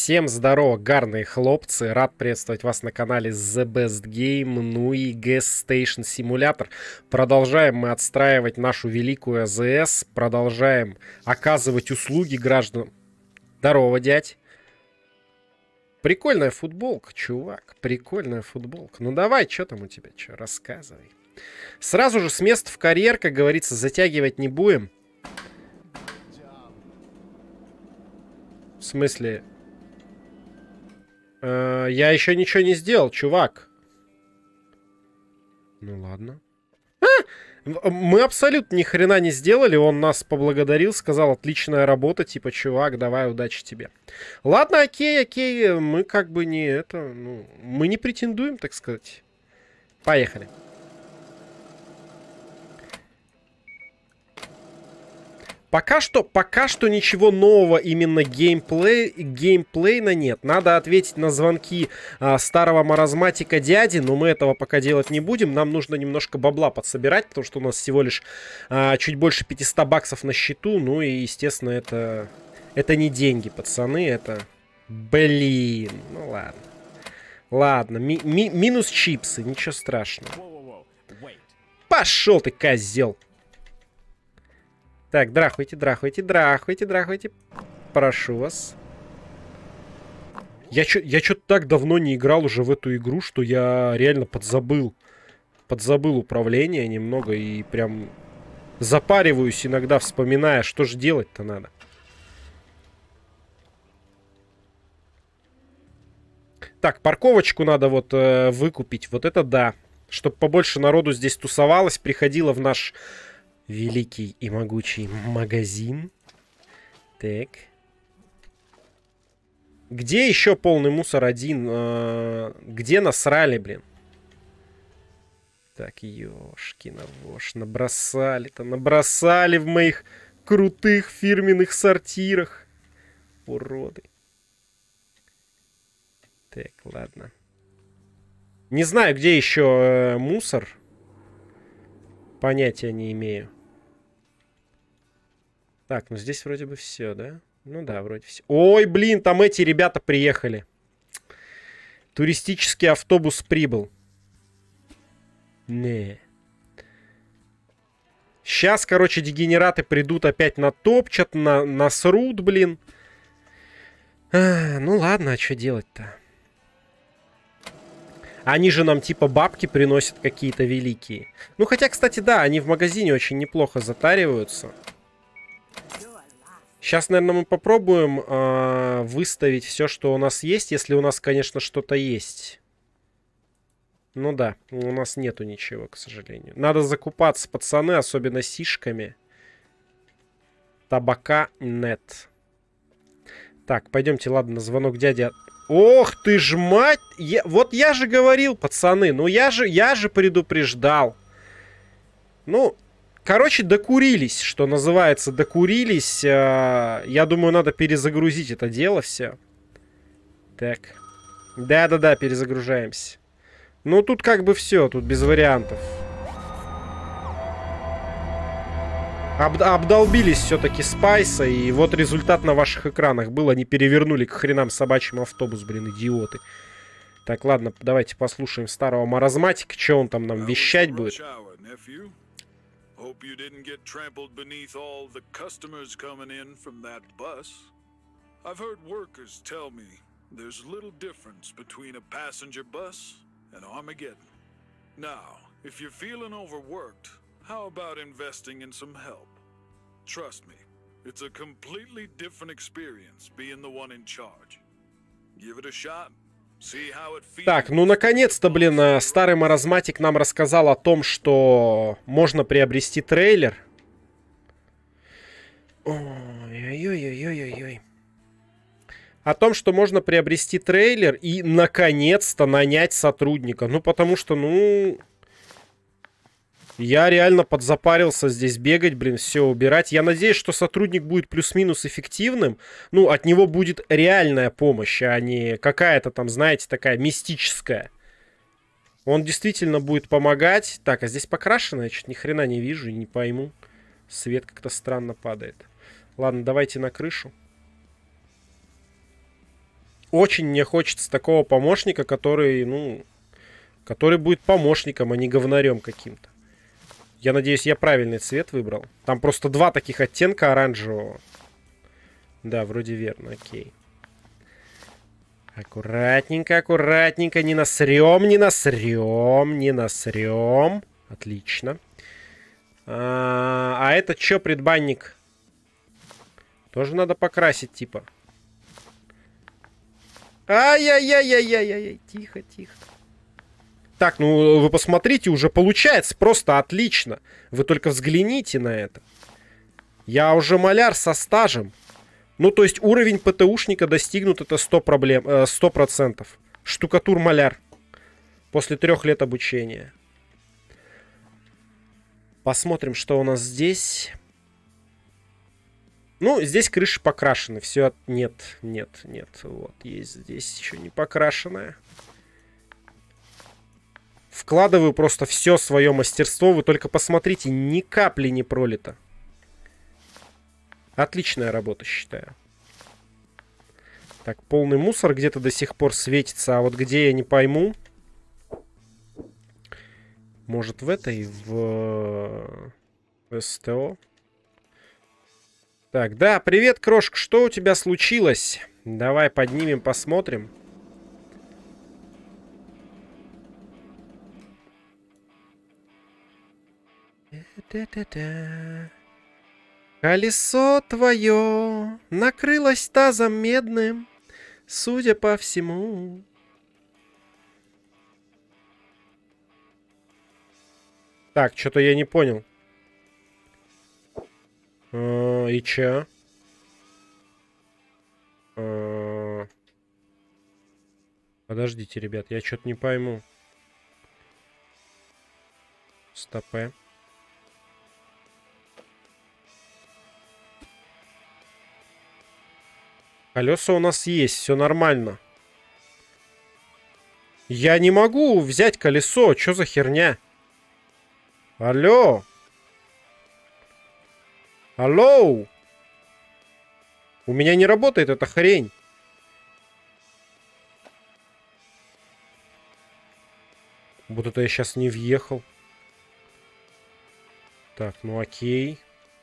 Всем здорово, гарные хлопцы. Рад приветствовать вас на канале The Best Game, ну и Gas Station Simulator. Продолжаем мы отстраивать нашу великую АЗС. Продолжаем оказывать услуги гражданам. Здорово, дядь. Прикольная футболка, чувак. Прикольная футболка. Ну давай, что там у тебя? Что, рассказывай. Сразу же с места в карьер, как говорится, затягивать не будем. В смысле... Я еще ничего не сделал, чувак. Ну ладно. Мы абсолютно ни хрена не сделали. Он нас поблагодарил, сказал: отличная работа, типа, чувак, давай, удачи тебе. Ладно, окей, мы как бы не это, ну, мы не претендуем, так сказать. Поехали. Пока что ничего нового именно геймплейна нет. Надо ответить на звонки старого маразматика дяди, но мы этого пока делать не будем. Нам нужно немножко бабла подсобирать, потому что у нас всего лишь чуть больше 500 баксов на счету. Ну и, естественно, это не деньги, пацаны, это... Блин, ну ладно. Ладно, минус чипсы, ничего страшного. Пошел ты, козел. Так, драхуйте. Прошу вас. Я что-то так давно не играл уже в эту игру, что я реально подзабыл управление немного и прям запариваюсь иногда, вспоминая, что же делать-то надо. Так, парковочку надо вот выкупить. Вот это да. Чтобы побольше народу здесь тусовалось, приходило в наш... великий и могучий магазин. Так. Где еще полный мусор один? Где насрали, блин? Так, ёшкина-вош. Набросали в моих крутых фирменных сортирах. Уроды. Так, ладно. Не знаю, где еще мусор. Понятия не имею. Так, ну здесь вроде бы все, да? Ну да, вроде все. Ой, блин, там эти ребята приехали. Туристический автобус прибыл. Не. Сейчас, короче, дегенераты придут опять натопчат, насрут, блин. Ну ладно, а что делать-то? Они же нам типа бабки приносят какие-то великие. Ну хотя, кстати, да, они в магазине очень неплохо затариваются. Сейчас, наверное, мы попробуем выставить все, что у нас есть, если у нас, конечно, что-то есть. Ну да, у нас нету ничего, к сожалению. Надо закупаться, пацаны, особенно сишками. Табака нет. Так, пойдемте, ладно, на звонок дяди... Ох ты ж мать! Вот я же говорил, пацаны, ну я же предупреждал. Ну, короче, докурились, что называется, докурились. Я думаю, надо перезагрузить это дело все. Так. Да-да-да, перезагружаемся. Ну, тут как бы все, тут без вариантов. Обдолбились все-таки спайса, и вот результат на ваших экранах был. Они перевернули к хренам собачьим автобус, блин, идиоты. Так, ладно, давайте послушаем старого маразматика, что он там нам вещать будет. How about investing in some help? Trust me, it's a completely different experience being the one in charge. Give it a shot. See how it feels. Так, ну наконец-то, блин, старый маразматик нам рассказал о том, что можно приобрести трейлер. Ой-ой-ой-ой-ой-ой. О том, что можно приобрести трейлер и наконец-то нанять сотрудника. Ну, потому что, ну... Я реально подзапарился здесь бегать, блин, все убирать. Я надеюсь, что сотрудник будет плюс-минус эффективным. Ну, от него будет реальная помощь, а не какая-то там, знаете, такая мистическая. Он действительно будет помогать. Так, а здесь покрашено? Я что-то ни хрена не вижу и не пойму. Свет как-то странно падает. Ладно, давайте на крышу. Очень мне хочется такого помощника, который, ну, который будет помощником, а не говнарем каким-то. Я надеюсь, я правильный цвет выбрал. Там просто два таких оттенка оранжевого. Да, вроде верно, окей. Аккуратненько, аккуратненько. Не насрем, не насрем, не насрем. Отлично. А это что, предбанник? Тоже надо покрасить, типа. Ай-яй-яй-яй-яй-яй. Тихо, тихо. Так, ну вы посмотрите, уже получается просто отлично. Вы только взгляните на это. Я уже маляр со стажем. Ну, то есть уровень ПТУшника достигнут, это 100%. Штукатур-маляр. После 3 лет обучения. Посмотрим, что у нас здесь. Ну, здесь крыши покрашены. Все, нет, нет, нет. Вот, есть здесь еще не покрашенная. Вкладываю просто все свое мастерство. Вы только посмотрите, ни капли не пролито. Отличная работа, считаю. Так, полный мусор где-то до сих пор светится. А вот где, я не пойму. Может, в этой, в СТО. Так, да, привет, крошка. Что у тебя случилось? Давай поднимем, посмотрим. Колесо твое накрылось тазом медным, судя по всему. Так, что-то я не понял. И чё? Подождите, ребят, я что-то не пойму. Стопэ. Колеса у нас есть, все нормально. Я не могу взять колесо, что за херня? Алло. Алло. У меня не работает эта хрень. Вот это я сейчас не въехал. Так, ну окей.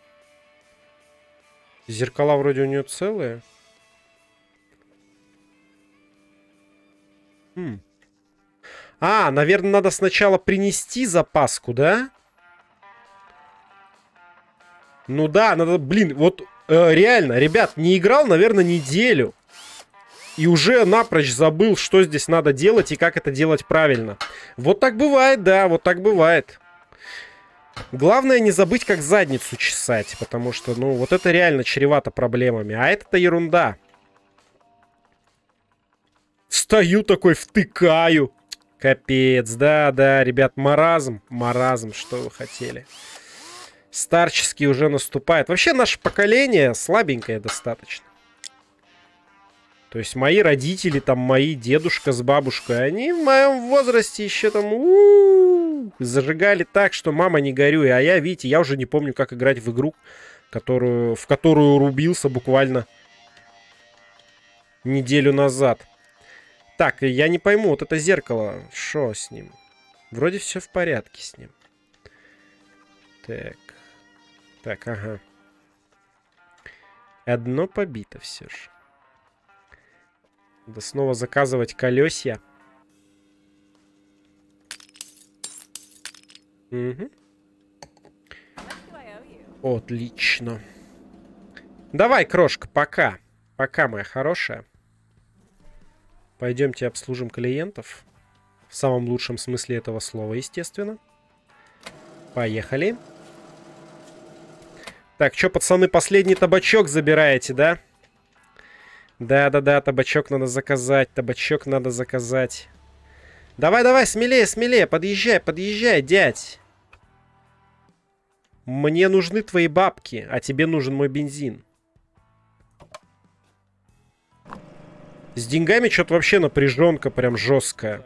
Зеркала вроде у нее целые. А, наверное, надо сначала принести запаску, да? Ну да, надо, блин, вот реально, ребят, не играл, наверное, неделю. И уже напрочь забыл, что здесь надо делать и как это делать правильно. Вот так бывает, да, вот так бывает. Главное не забыть, как задницу чесать, потому что, ну, вот это реально чревато проблемами. А это-то ерунда. Стою такой, втыкаю. Капец, да, ребят, маразм. Маразм, что вы хотели. Старческий уже наступает. Вообще, наше поколение слабенькое достаточно. То есть, мои родители, там, мои дедушка с бабушкой, они в моем возрасте еще там зажигали так, что мама не горюй. А я, видите, я уже не помню, как играть в игру, в которую рубился буквально неделю назад. Так, я не пойму, вот это зеркало, что с ним? Вроде все в порядке с ним. Так. Так, ага. Одно побито все же. Надо снова заказывать колесья. Угу. Отлично. Давай, крошка, пока. Пока, моя хорошая. Пойдемте обслужим клиентов. В самом лучшем смысле этого слова, естественно. Поехали. Так, что, пацаны, последний табачок забираете, да? Да-да-да, табачок надо заказать. Табачок надо заказать. Давай-давай, смелее, смелее. Подъезжай, подъезжай, дядь. Мне нужны твои бабки, а тебе нужен мой бензин. С деньгами что-то вообще напряженка прям жесткая.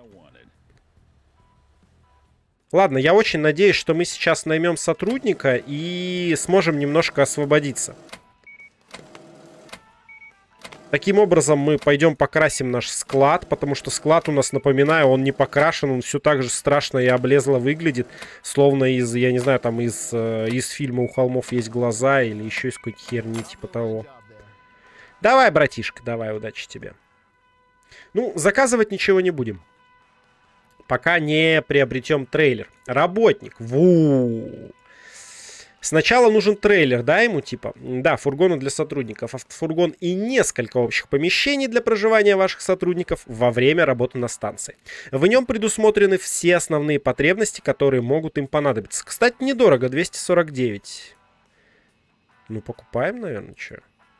Ладно, я очень надеюсь, что мы сейчас наймем сотрудника и сможем немножко освободиться. Таким образом, мы пойдем покрасим наш склад, потому что склад у нас, напоминаю, он не покрашен, он все так же страшно и облезло выглядит, словно из, я не знаю, там из фильма «У холмов есть глаза» или еще из какой-то херни типа того. Давай, братишка, давай, удачи тебе. Ну, заказывать ничего не будем, пока не приобретем трейлер. Работник. Ву. Сначала нужен трейлер, да, ему типа? Да, фургоны для сотрудников. Автофургон и несколько общих помещений для проживания ваших сотрудников во время работы на станции. В нем предусмотрены все основные потребности, которые могут им понадобиться. Кстати, недорого, 249. Ну, покупаем, наверное, что?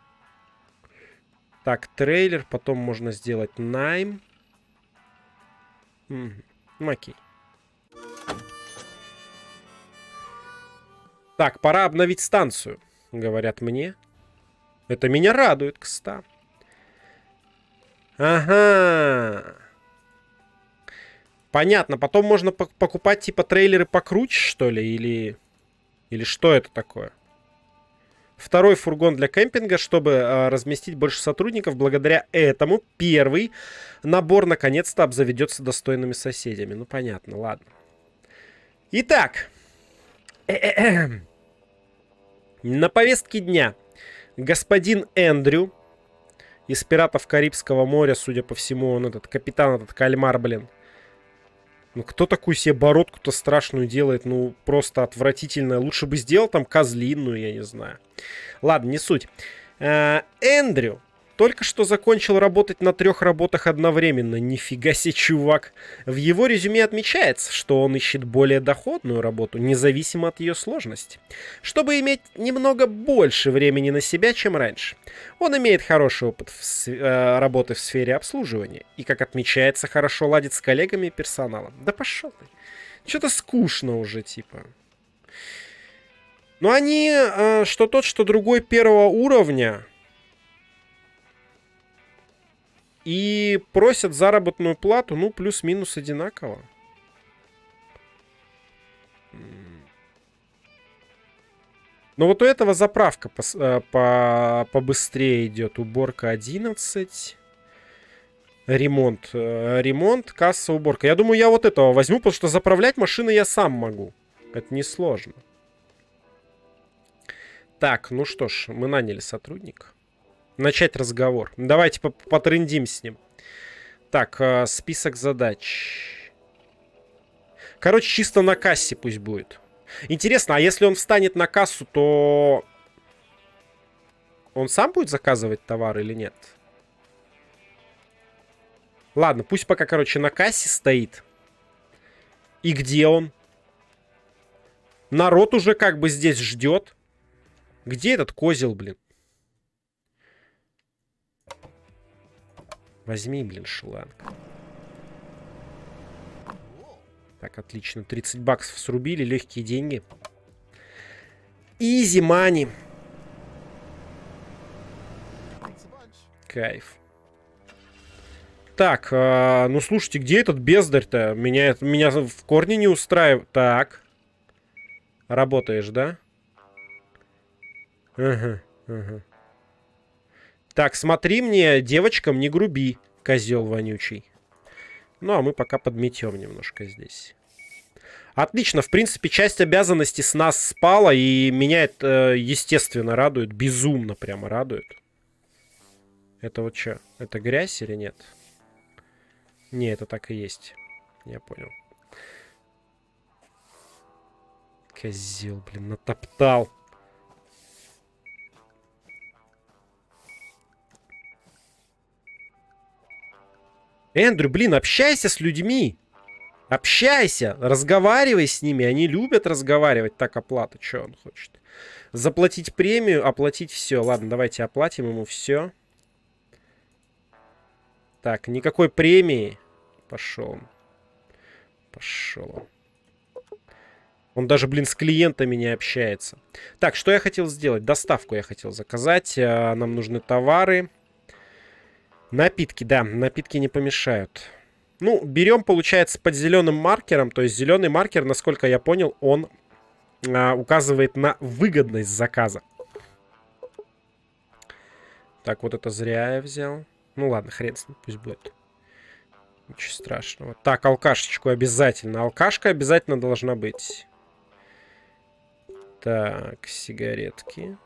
Так, трейлер, потом можно сделать найм. Ну, окей. Так, пора обновить станцию, говорят мне. Это меня радует, кстати. Ага. Понятно, потом можно покупать типа трейлеры покруче, что ли? Или что это такое? Второй фургон для кемпинга, чтобы разместить больше сотрудников. Благодаря этому первый набор наконец-то обзаведется достойными соседями. Ну, понятно, ладно. Итак. На повестке дня господин Эндрю из «Пиратов Карибского моря», судя по всему, он этот капитан, этот кальмар, блин. Ну, кто такую себе бородку-то страшную делает? Ну, просто отвратительно. Лучше бы сделал там козлиную, я не знаю. Ладно, не суть. Эндрю только что закончил работать на 3 работах одновременно. Нифига себе, чувак. В его резюме отмечается, что он ищет более доходную работу, независимо от ее сложности, чтобы иметь немного больше времени на себя, чем раньше. Он имеет хороший опыт работы в сфере обслуживания и, как отмечается, хорошо ладит с коллегами и персоналом. Да пошел ты. Что-то скучно уже, типа. Но они, что тот, что другой 1-го уровня, и просят заработную плату, ну, плюс-минус одинаково. Но вот у этого заправка побыстрее идет. Уборка 11. Ремонт, касса, уборка. Я думаю, я вот этого возьму, потому что заправлять машины я сам могу. Это несложно. Так, ну что ж, мы наняли сотрудника. Начать разговор. Давайте потрындим с ним. Так, список задач. Короче, чисто на кассе пусть будет. Интересно, а если он встанет на кассу, то он сам будет заказывать товар или нет? Ладно, пусть пока, короче, на кассе стоит. И где он? Народ уже как бы здесь ждет. Где этот козел, блин? Возьми, блин, шланг. Так, отлично. 30 баксов срубили. Легкие деньги. Изи мани. Кайф. Так, ну слушайте, где этот бездарь-то? Меня в корне не устраивает. Так. Работаешь, да? Ага, ага. Так, смотри мне, девочкам не груби, козел вонючий. Ну, а мы пока подметем немножко здесь. Отлично, в принципе, часть обязанностей с нас спала, и меня это, естественно, радует. Безумно прямо радует. Это вот что? Это грязь или нет? Не, это так и есть. Я понял. Козел, блин, натоптал. Эндрю, блин, общайся с людьми. Общайся, разговаривай с ними. Они любят разговаривать. Так, оплата, что он хочет? Заплатить премию, оплатить все. Ладно, давайте оплатим ему все. Так, никакой премии. Пошел. Пошел. Он даже, блин, с клиентами не общается. Так, что я хотел сделать? Доставку я хотел заказать. Нам нужны товары. Напитки, да, напитки не помешают. Ну, берем, получается, под зеленым маркером. То есть зеленый маркер, насколько я понял, он указывает на выгодность заказа. Так, вот это зря я взял. Ну ладно, хрен с ним, пусть будет. Ничего страшного. Так, алкашечку обязательно. Алкашка обязательно должна быть. Так, сигаретки.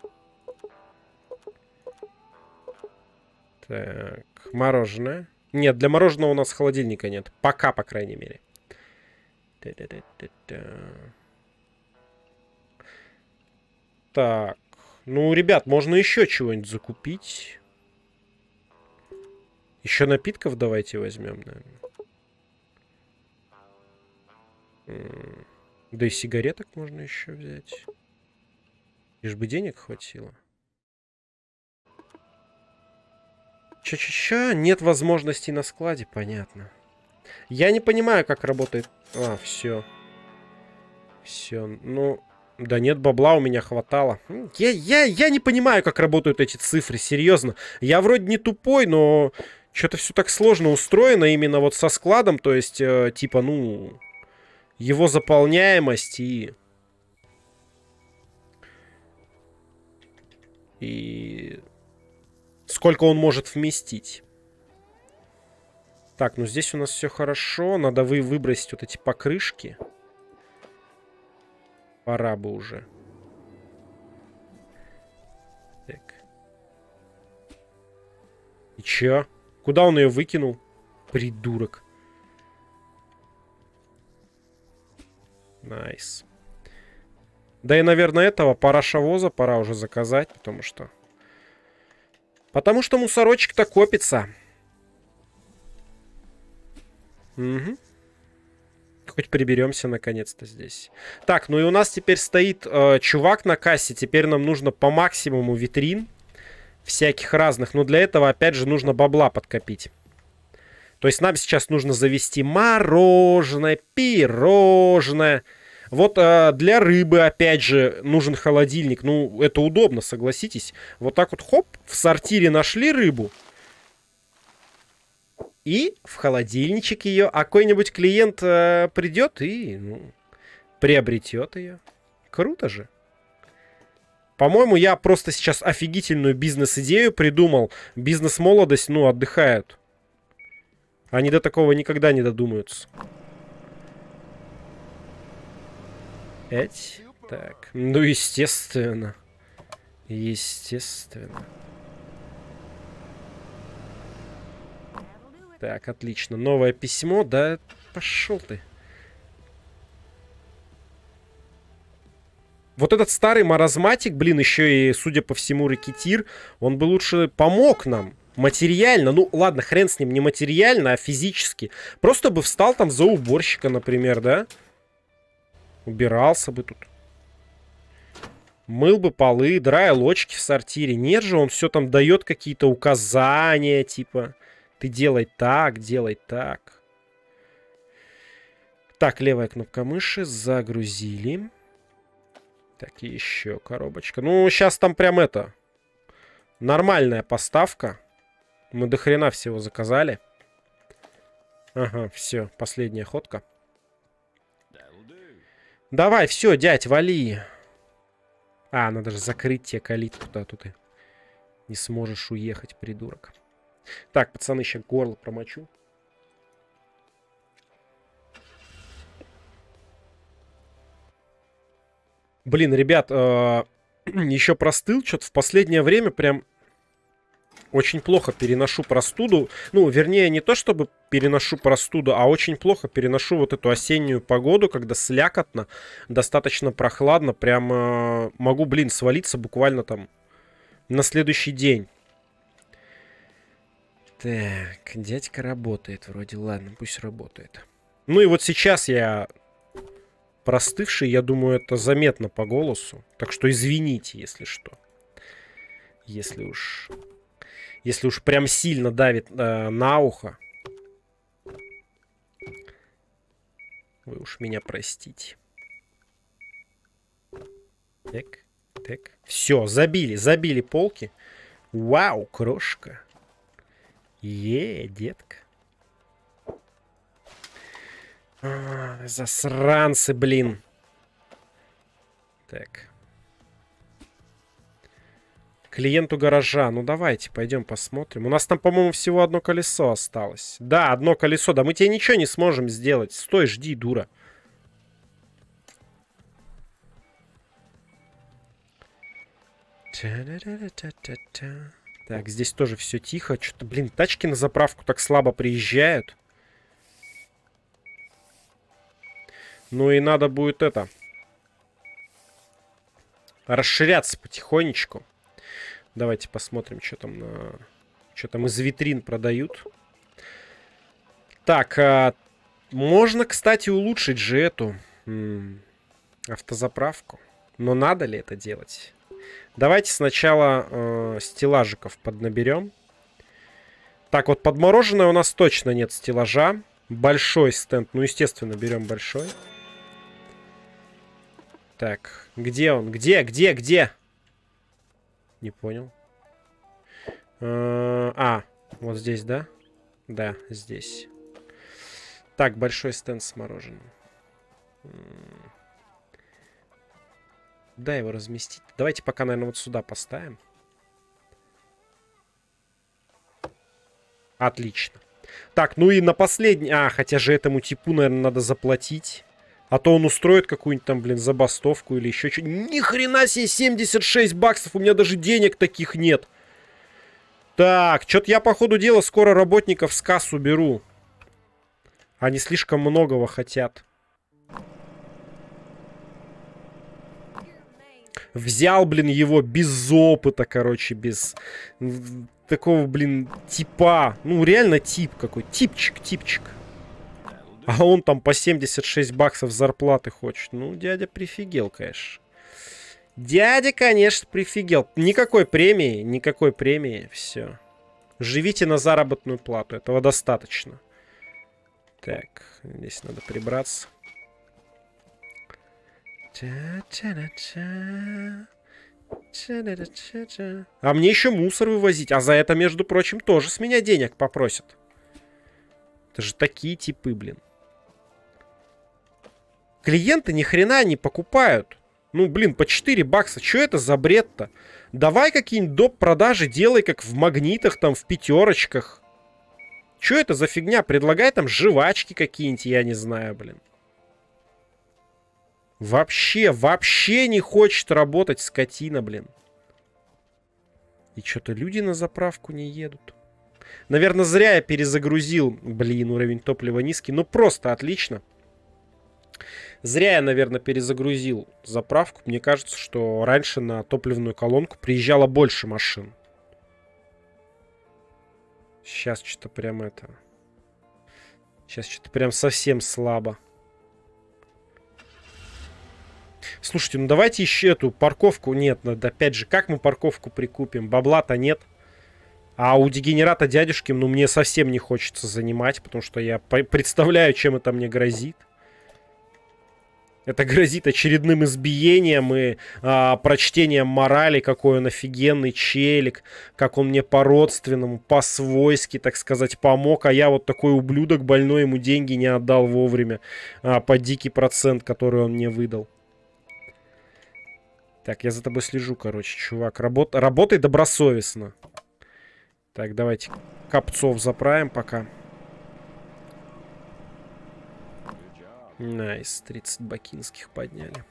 Так, мороженое. Нет, для мороженого у нас холодильника нет. Пока, по крайней мере. Так, ну, ребят, можно еще чего-нибудь закупить. Еще напитков давайте возьмем, наверное. Да и сигареток можно еще взять. Лишь бы денег хватило. Ча-ча-ча, нет возможностей на складе, понятно. Я не понимаю, как работает... А, все. Все, ну... Да нет, бабла у меня хватало. Я не понимаю, как работают эти цифры, серьезно. Я вроде не тупой, но... Что-то все так сложно устроено именно вот со складом. То есть, типа, ну... Его заполняемость и... Сколько он может вместить. Так, ну здесь у нас все хорошо. Надо выбросить вот эти покрышки. Пора бы уже. Так. И чё? Куда он ее выкинул? Придурок. Найс. Да и, наверное, этого парашавоза пора уже заказать, потому что... Потому что мусорочек-то копится. Угу. Хоть приберемся наконец-то здесь. Так, ну и у нас теперь стоит чувак на кассе. Теперь нам нужно по максимуму витрин. Всяких разных. Но для этого, опять же, нужно бабла подкопить. То есть нам сейчас нужно завести мороженое, пирожное. Вот для рыбы, опять же, нужен холодильник. Ну, это удобно, согласитесь. Вот так вот, хоп, в сортире нашли рыбу. И в холодильничек ее. А какой-нибудь клиент придет и приобретет ее. Круто же. По-моему, я просто сейчас офигительную бизнес-идею придумал. Бизнес-молодость, ну, отдыхают. Они до такого никогда не додумаются. Так, ну, естественно. Естественно. Так, отлично. Новое письмо. Да пошел ты. Вот этот старый маразматик, блин, еще и, судя по всему, рэкетир, он бы лучше помог нам. Материально. Ну, ладно, хрен с ним, не материально, а физически. Просто бы встал там за уборщика, например, да? Убирался бы тут. Мыл бы полы, драил очки в сортире. Нет же, он все там дает какие-то указания, типа... Ты делай так, делай так. Так, левая кнопка мыши. Загрузили. Так, и еще коробочка. Ну, сейчас там прям это... Нормальная поставка. Мы до хрена всего заказали. Ага, все, последняя ходка. Давай, все, дядь, вали. А, надо же закрыть тебе калитку-то, а то ты не сможешь уехать, придурок. Так, пацаны, еще горло промочу. Блин, ребят, еще простыл. Что-то в последнее время прям очень плохо переношу простуду. Ну, вернее, не то чтобы переношу простуду, а очень плохо переношу вот эту осеннюю погоду, когда слякотно, достаточно прохладно. Прям могу, блин, свалиться буквально там на следующий день. Так, дядька работает вроде. Ладно, пусть работает. Ну и вот сейчас я простывший, я думаю, это заметно по голосу. Так что извините, если что. Если уж прям сильно давит на ухо. Вы уж меня простите. Так, так. Все, забили полки. Вау, крошка. Детка. Засранцы, блин. Так. Клиенту гаража. Ну, давайте, пойдем посмотрим. У нас там, по-моему, всего одно колесо осталось. Да, одно колесо. Да мы тебе ничего не сможем сделать. Стой, жди, дура. Так, здесь тоже все тихо. Что-то, блин, тачки на заправку так слабо приезжают. Ну и надо будет это... расширяться потихонечку. Давайте посмотрим, что там на... что там из витрин продают. Так, можно, кстати, улучшить же эту автозаправку. Но надо ли это делать? Давайте сначала стеллажиков поднаберем. Так, вот подмороженное у нас точно нет стеллажа. Большой стенд. Ну, естественно, берем большой. Так, где он? Где? Не понял. Вот здесь, да? Да, здесь. Так, большой стенд с мороженым. Куда его разместить? Давайте пока, наверное, вот сюда поставим. Отлично. Так, ну и на последний... хотя же этому типу, наверное, надо заплатить. А то он устроит какую-нибудь там, блин, забастовку или еще что-нибудь. Ни хрена себе, 76 баксов. У меня даже денег таких нет. Так, что-то я, по ходу дела, скоро работников с кассу беру. Они слишком многого хотят. Взял, блин, его без опыта, короче, без такого, блин, типа. Ну, реально тип какой. Типчик. А он там по 76 баксов зарплаты хочет. Ну, дядя прифигел, конечно. Дядя, конечно, прифигел. Никакой премии. Все. Живите на заработную плату. Этого достаточно. Так, здесь надо прибраться. А мне еще мусор вывозить. А за это, между прочим, тоже с меня денег попросят. Это же такие типы, блин. Клиенты ни хрена не покупают. Ну, блин, по 4 бакса. Что это за бред-то? Давай какие-нибудь доп. Продажи делай, как в магнитах, там, в пятерочках. Что это за фигня? Предлагай там жвачки какие-нибудь, я не знаю, блин. Вообще не хочет работать скотина, блин. И что-то люди на заправку не едут. Наверное, зря я перезагрузил. Блин, уровень топлива низкий. Ну, просто отлично. Зря я, наверное, перезагрузил заправку. Мне кажется, что раньше на топливную колонку приезжало больше машин. Сейчас что-то прям это... Сейчас что-то прям совсем слабо. Слушайте, ну давайте еще эту парковку. Нет, надо опять же, как мы парковку прикупим? Бабла-то нет. А у дегенерата дядюшки, ну, мне совсем не хочется занимать, потому что я представляю, чем это мне грозит. Это грозит очередным избиением и прочтением морали, какой он офигенный челик, как он мне по-родственному, по-свойски, так сказать, помог, а я вот такой ублюдок больной, ему деньги не отдал вовремя по дикий процент, который он мне выдал. Так, я за тобой слежу, короче, чувак. Работай добросовестно. Так, давайте копцов заправим пока. Найс, 30 бакинских подняли.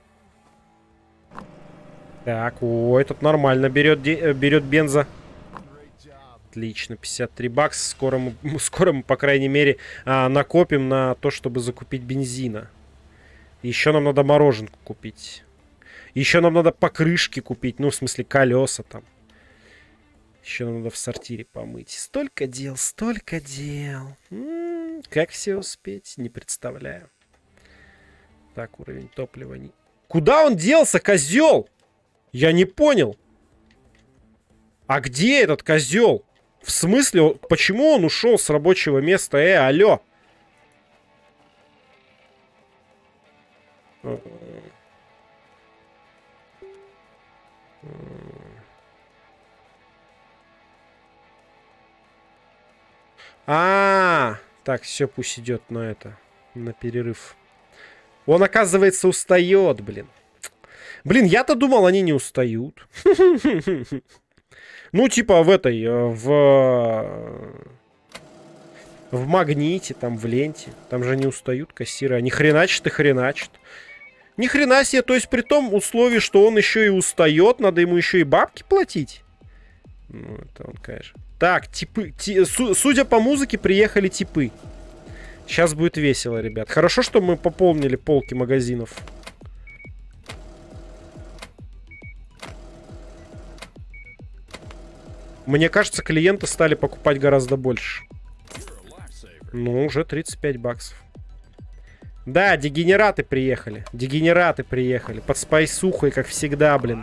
Так, ой, тут нормально берет бенза. Отлично, 53 бакса. Скоро мы, по крайней мере, накопим на то, чтобы закупить бензина. Еще нам надо мороженку купить. Еще нам надо покрышки купить. Ну, в смысле, колеса там. Еще нам надо в сортире помыть. Столько дел, столько дел. Как все успеть? Не представляю. Так, уровень топлива не... Куда он делся, козел? Я не понял. А где этот козел? В смысле, почему он ушел с рабочего места? Алло. Так, все, пусть идет на это, на перерыв. Он, оказывается, устает, блин. Блин, я-то думал, они не устают. Ну, типа в этой, в Магните, там, в Ленте. Там же не устают кассиры. Они хреначат и хреначат. Ни хрена себе, то есть при том условии, что он еще и устает, надо ему еще и бабки платить. Ну, это он, конечно. Так, типы, судя по музыке, приехали типы. Сейчас будет весело, ребят. Хорошо, что мы пополнили полки магазинов. Мне кажется, клиенты стали покупать гораздо больше. Ну, уже 35 баксов. Да, дегенераты приехали. Дегенераты приехали. Под спайсухой, как всегда, блин.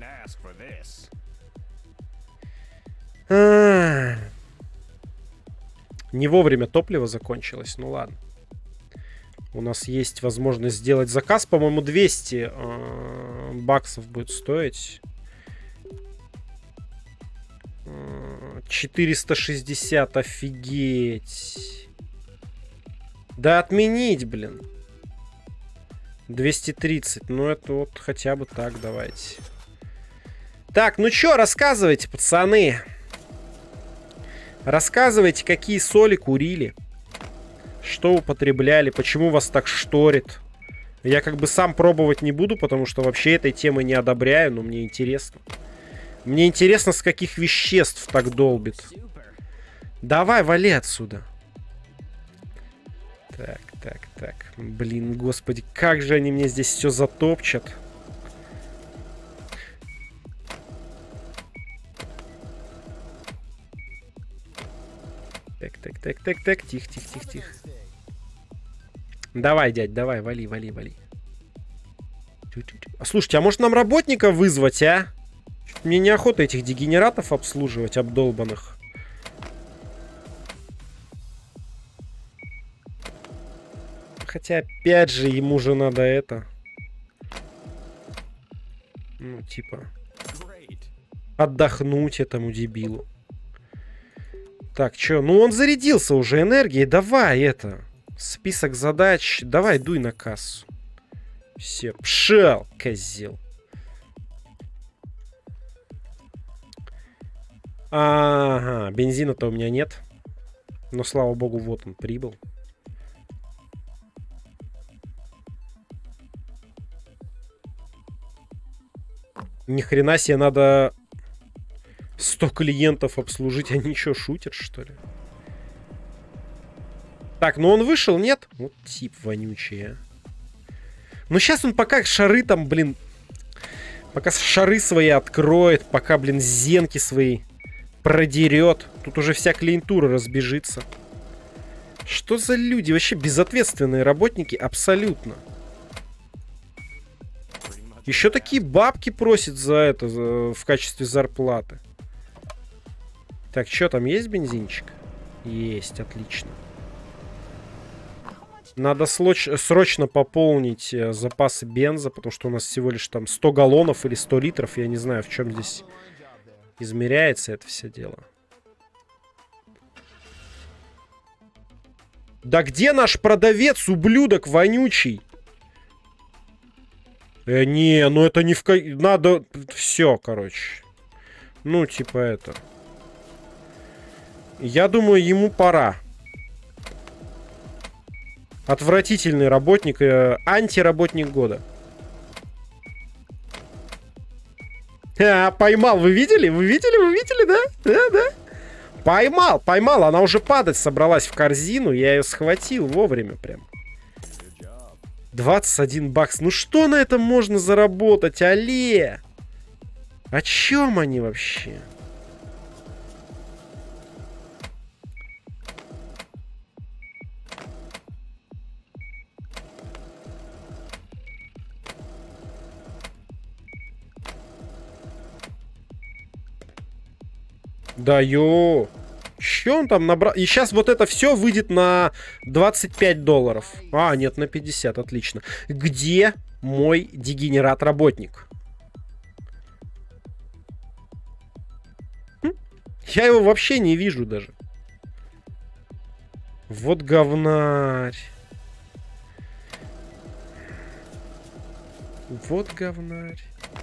Не вовремя топливо закончилось. Ну ладно. У нас есть возможность сделать заказ. По-моему, 200 баксов будет стоить. 460, офигеть. Да отменить, блин. 230. Ну, это вот хотя бы так, давайте. Так, ну чё, рассказывайте, пацаны. Рассказывайте, какие соли курили. Что употребляли, почему вас так шторит. Я как бы сам пробовать не буду, потому что вообще этой темы не одобряю, но мне интересно. Мне интересно, с каких веществ так долбит. Давай, вали отсюда. Так, так, так. Блин, господи, как же они мне здесь все затопчат. Так, так, так, так, так. Тихо, тихо, тихо, тихо. Давай, дядь, давай, вали, вали, вали. А слушайте, а может нам работника вызвать, а? Мне неохота этих дегенератов обслуживать, обдолбанных. Хотя, опять же, ему же надо это. Ну, типа... отдохнуть этому дебилу. Так, чё? Ну, он зарядился уже энергией. Давай это. Список задач. Давай, дуй на кассу. Все, пшел, козел. Ага, бензина-то у меня нет. Но, слава богу, вот он прибыл. Ни хрена себе, надо 100 клиентов обслужить. Они что, шутят, что ли? Так, ну он вышел, нет? Вот тип вонючий, а. Ну сейчас он пока шары там, блин... Пока шары свои откроет, пока, блин, зенки свои продерет. Тут уже вся клиентура разбежится. Что за люди? Вообще безответственные работники абсолютно. Еще такие бабки просят за это, в качестве зарплаты. Так, что там, есть бензинчик? Есть, отлично. Надо срочно пополнить запасы бенза, потому что у нас всего лишь там 100 галлонов или 100 литров. Я не знаю, в чем здесь измеряется это все дело. Да где наш продавец, ублюдок вонючий? Не, ну это не в... Надо... Все, короче. Ну, типа это. Я думаю, ему пора. Отвратительный работник. Антиработник года. Поймал. Вы видели? Вы видели? Вы видели, да? Да, да. Поймал, поймал. Она уже падать собралась в корзину. Я ее схватил вовремя прям. 21 бакс. Ну что на этом можно заработать, алле? О чем они вообще? Да ё. Что он там набрал? И сейчас вот это все выйдет на 25 долларов. А, нет, на 50, отлично. Где мой дегенерат-работник? Я его вообще не вижу даже. Вот говнарь. Вот говнарь.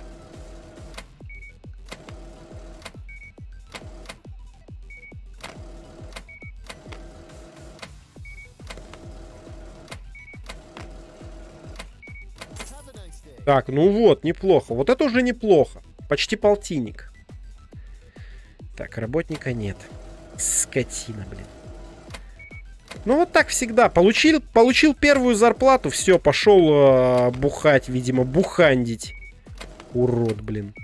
Так, ну вот, неплохо. Вот это уже неплохо. Почти полтинник. Так, работника нет. Скотина, блин. Ну вот так всегда. Получил первую зарплату, все, пошел бухать, видимо, бухандить. Урод, блин.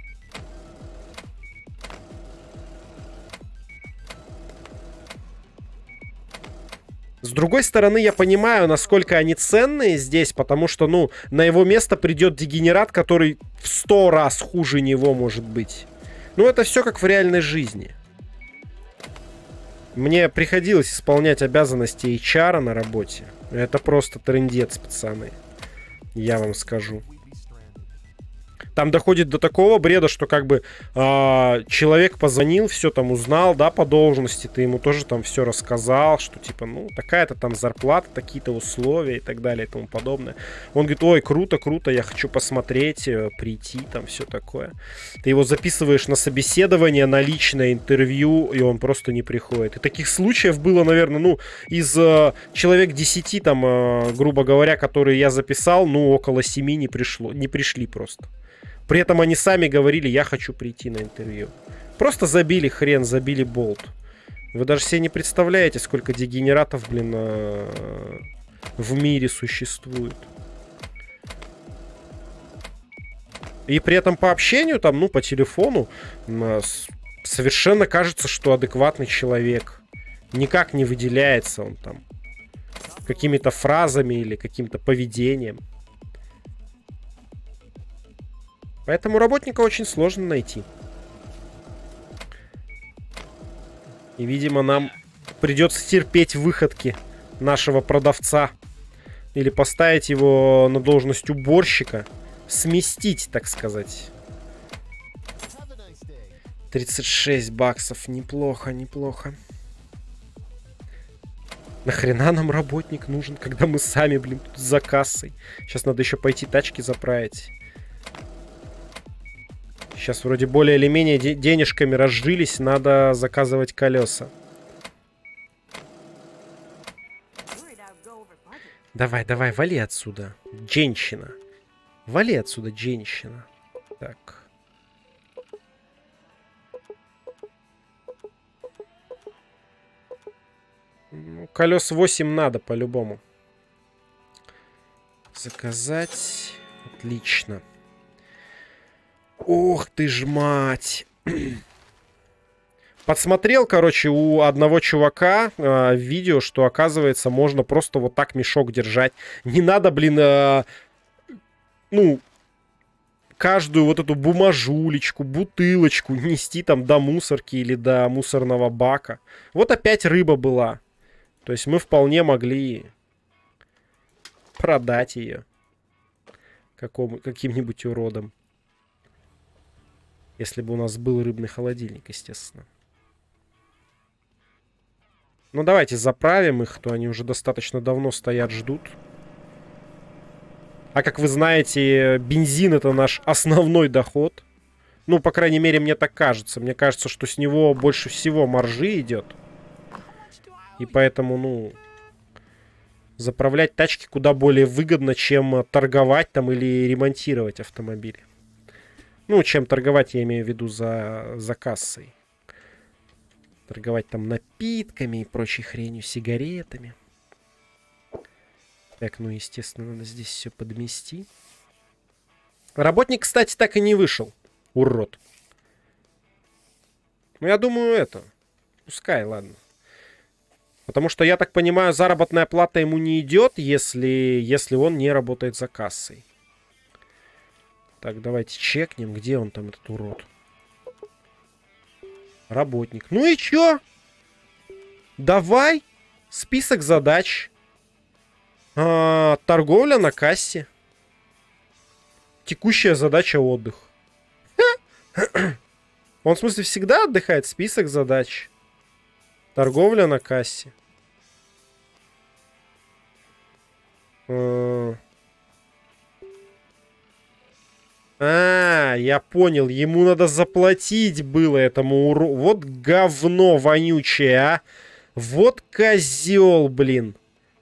С другой стороны, я понимаю, насколько они ценные здесь, потому что, ну, на его место придет дегенерат, который в 100 раз хуже него может быть. Ну, это все как в реальной жизни. Мне приходилось исполнять обязанности HR на работе. Это просто трындец, пацаны. Я вам скажу. Там доходит до такого бреда, что как бы человек позвонил, все там узнал, да, по должности, ты ему тоже там все рассказал, что типа, ну, такая-то там зарплата, такие-то условия и так далее и тому подобное. Он говорит, ой, круто, круто, я хочу посмотреть, прийти, там все такое. Ты его записываешь на собеседование, на личное интервью, и он просто не приходит. И таких случаев было, наверное, ну, из человек 10, там, грубо говоря, которые я записал, ну, около 7 не пришли просто. При этом они сами говорили, я хочу прийти на интервью. Просто забили хрен, забили болт. Вы даже себе не представляете, сколько дегенератов, блин, в мире существует. И при этом по общению, там, ну, по телефону, совершенно кажется, что адекватный человек. Никак не выделяется он там какими-то фразами или каким-то поведением. Поэтому работника очень сложно найти. И, видимо, нам придется терпеть выходки нашего продавца. Или поставить его на должность уборщика. Сместить, так сказать. 36 баксов. Неплохо, неплохо. Нахрена нам работник нужен, когда мы сами, блин, тут за кассой. Сейчас надо еще пойти тачки заправить. Сейчас вроде более или менее денежками разжились. Надо заказывать колеса. Давай, давай, вали отсюда. Женщина. Вали отсюда, женщина. Так. Ну, колес 8 надо по-любому. Заказать. Отлично. Ох ты ж мать. Подсмотрел, короче, у одного чувака видео, что, оказывается, можно просто вот так мешок держать. Не надо, блин, ну, каждую вот эту бумажулечку, бутылочку нести там до мусорки или до мусорного бака. Вот опять рыба была. То есть мы вполне могли продать ее каким-нибудь уродом. Если бы у нас был рыбный холодильник, естественно. Ну, давайте заправим их, то они уже достаточно давно стоят, ждут. А как вы знаете, бензин — это наш основной доход. Ну, по крайней мере, мне так кажется. Мне кажется, что с него больше всего маржи идет. И поэтому, ну, заправлять тачки куда более выгодно, чем торговать там или ремонтировать автомобили. Ну, чем торговать, я имею в виду за кассой. Торговать там напитками и прочей хренью, сигаретами. Так, ну, естественно, надо здесь все подмести. Работник, кстати, так и не вышел. Урод. Ну, я думаю, это. Пускай, ладно. Потому что, я так понимаю, заработная плата ему не идет, если он не работает за кассой. Так, давайте чекнем, где он там, этот урод. Работник. Ну и чё? Давай. Список задач. Торговля на кассе. Текущая задача — отдых. Он, в смысле, всегда отдыхает? Список задач. Торговля на кассе. А, я понял. Ему надо заплатить было этому уроду. Вот говно вонючее, а. Вот козел, блин.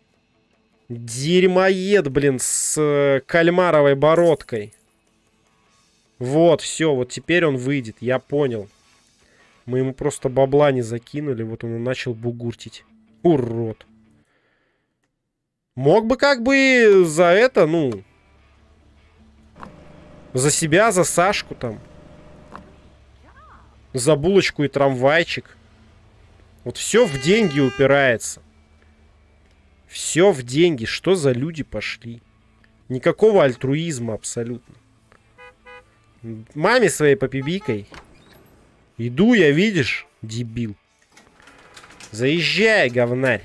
Дерьмоед, блин, с кальмаровой бородкой. Вот, все, вот теперь он выйдет, я понял. Мы ему просто бабла не закинули, вот он и начал бугуртить. Урод. Мог бы как бы за это, ну... За себя, за Сашку там. За булочку и трамвайчик. Вот все в деньги упирается. Все в деньги. Что за люди пошли? Никакого альтруизма абсолютно. Маме своей попибикой. Иду я, видишь, дебил. Заезжай, говнарь.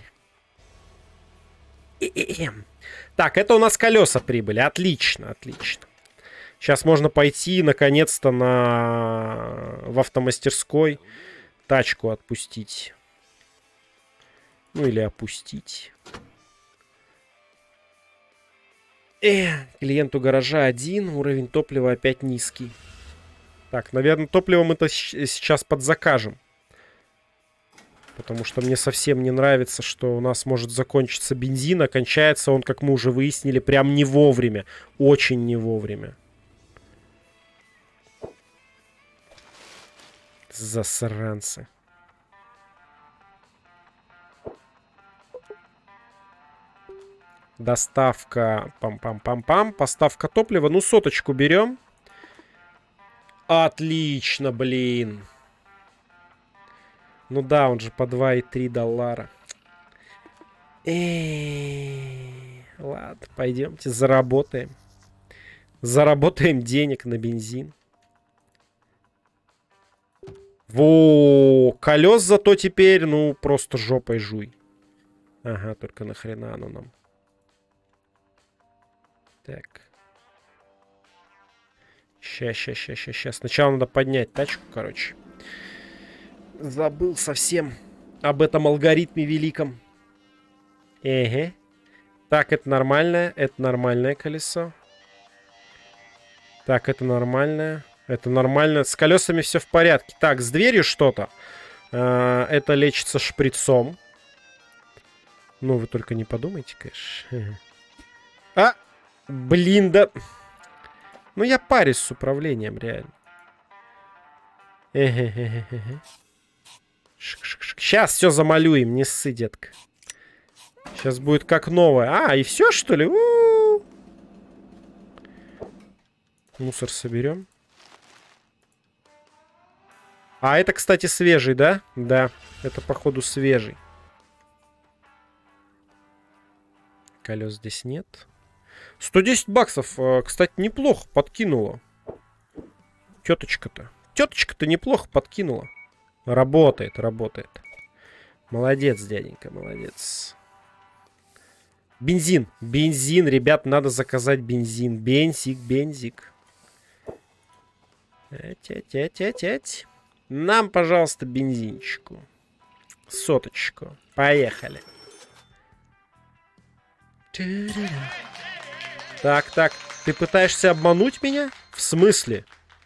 Так, это у нас колеса прибыли. Отлично, отлично. Сейчас можно пойти, наконец-то, в автомастерской тачку отпустить. Ну, или опустить. Клиент у гаража 1, уровень топлива опять низкий. Так, наверное, топливо мы-то сейчас подзакажем. Потому что мне совсем не нравится, что у нас может закончиться бензин, а кончается он, как мы уже выяснили, прям не вовремя. Очень не вовремя. Засранцы. Доставка. Пам-пам-пам-пам. Поставка топлива. Ну, соточку берем. Отлично, блин. Ну да, он же по 2,3 доллара. Ладно, пойдемте заработаем. Заработаем денег на бензин. Во, колес зато теперь, ну, просто жопой жуй. Ага, только нахрена оно нам. Так. Сейчас. Сначала надо поднять тачку, короче. Забыл совсем об этом алгоритме великом. Эге. Так, это нормальное колесо. Так, это нормальное. Это нормально. С колесами все в порядке. Так, с дверью что-то. Это лечится шприцом. Ну, вы только не подумайте, конечно. А! Блин, да... Ну, я парюсь с управлением, реально. Сейчас все замалюем, не ссы, детка. Сейчас будет как новое. А, и все, что ли? У-у-у. Мусор соберем. А это, кстати, свежий, да? Да, это, походу, свежий. Колес здесь нет. 110 баксов, кстати, неплохо подкинула. Теточка-то. Теточка-то неплохо подкинула. Работает, работает. Молодец, дяденька, молодец. Бензин. Бензин, ребят, надо заказать бензин. Бензик. Тять. Нам, пожалуйста, бензинчику. Соточку. Поехали. Так. Ты пытаешься обмануть меня? В смысле?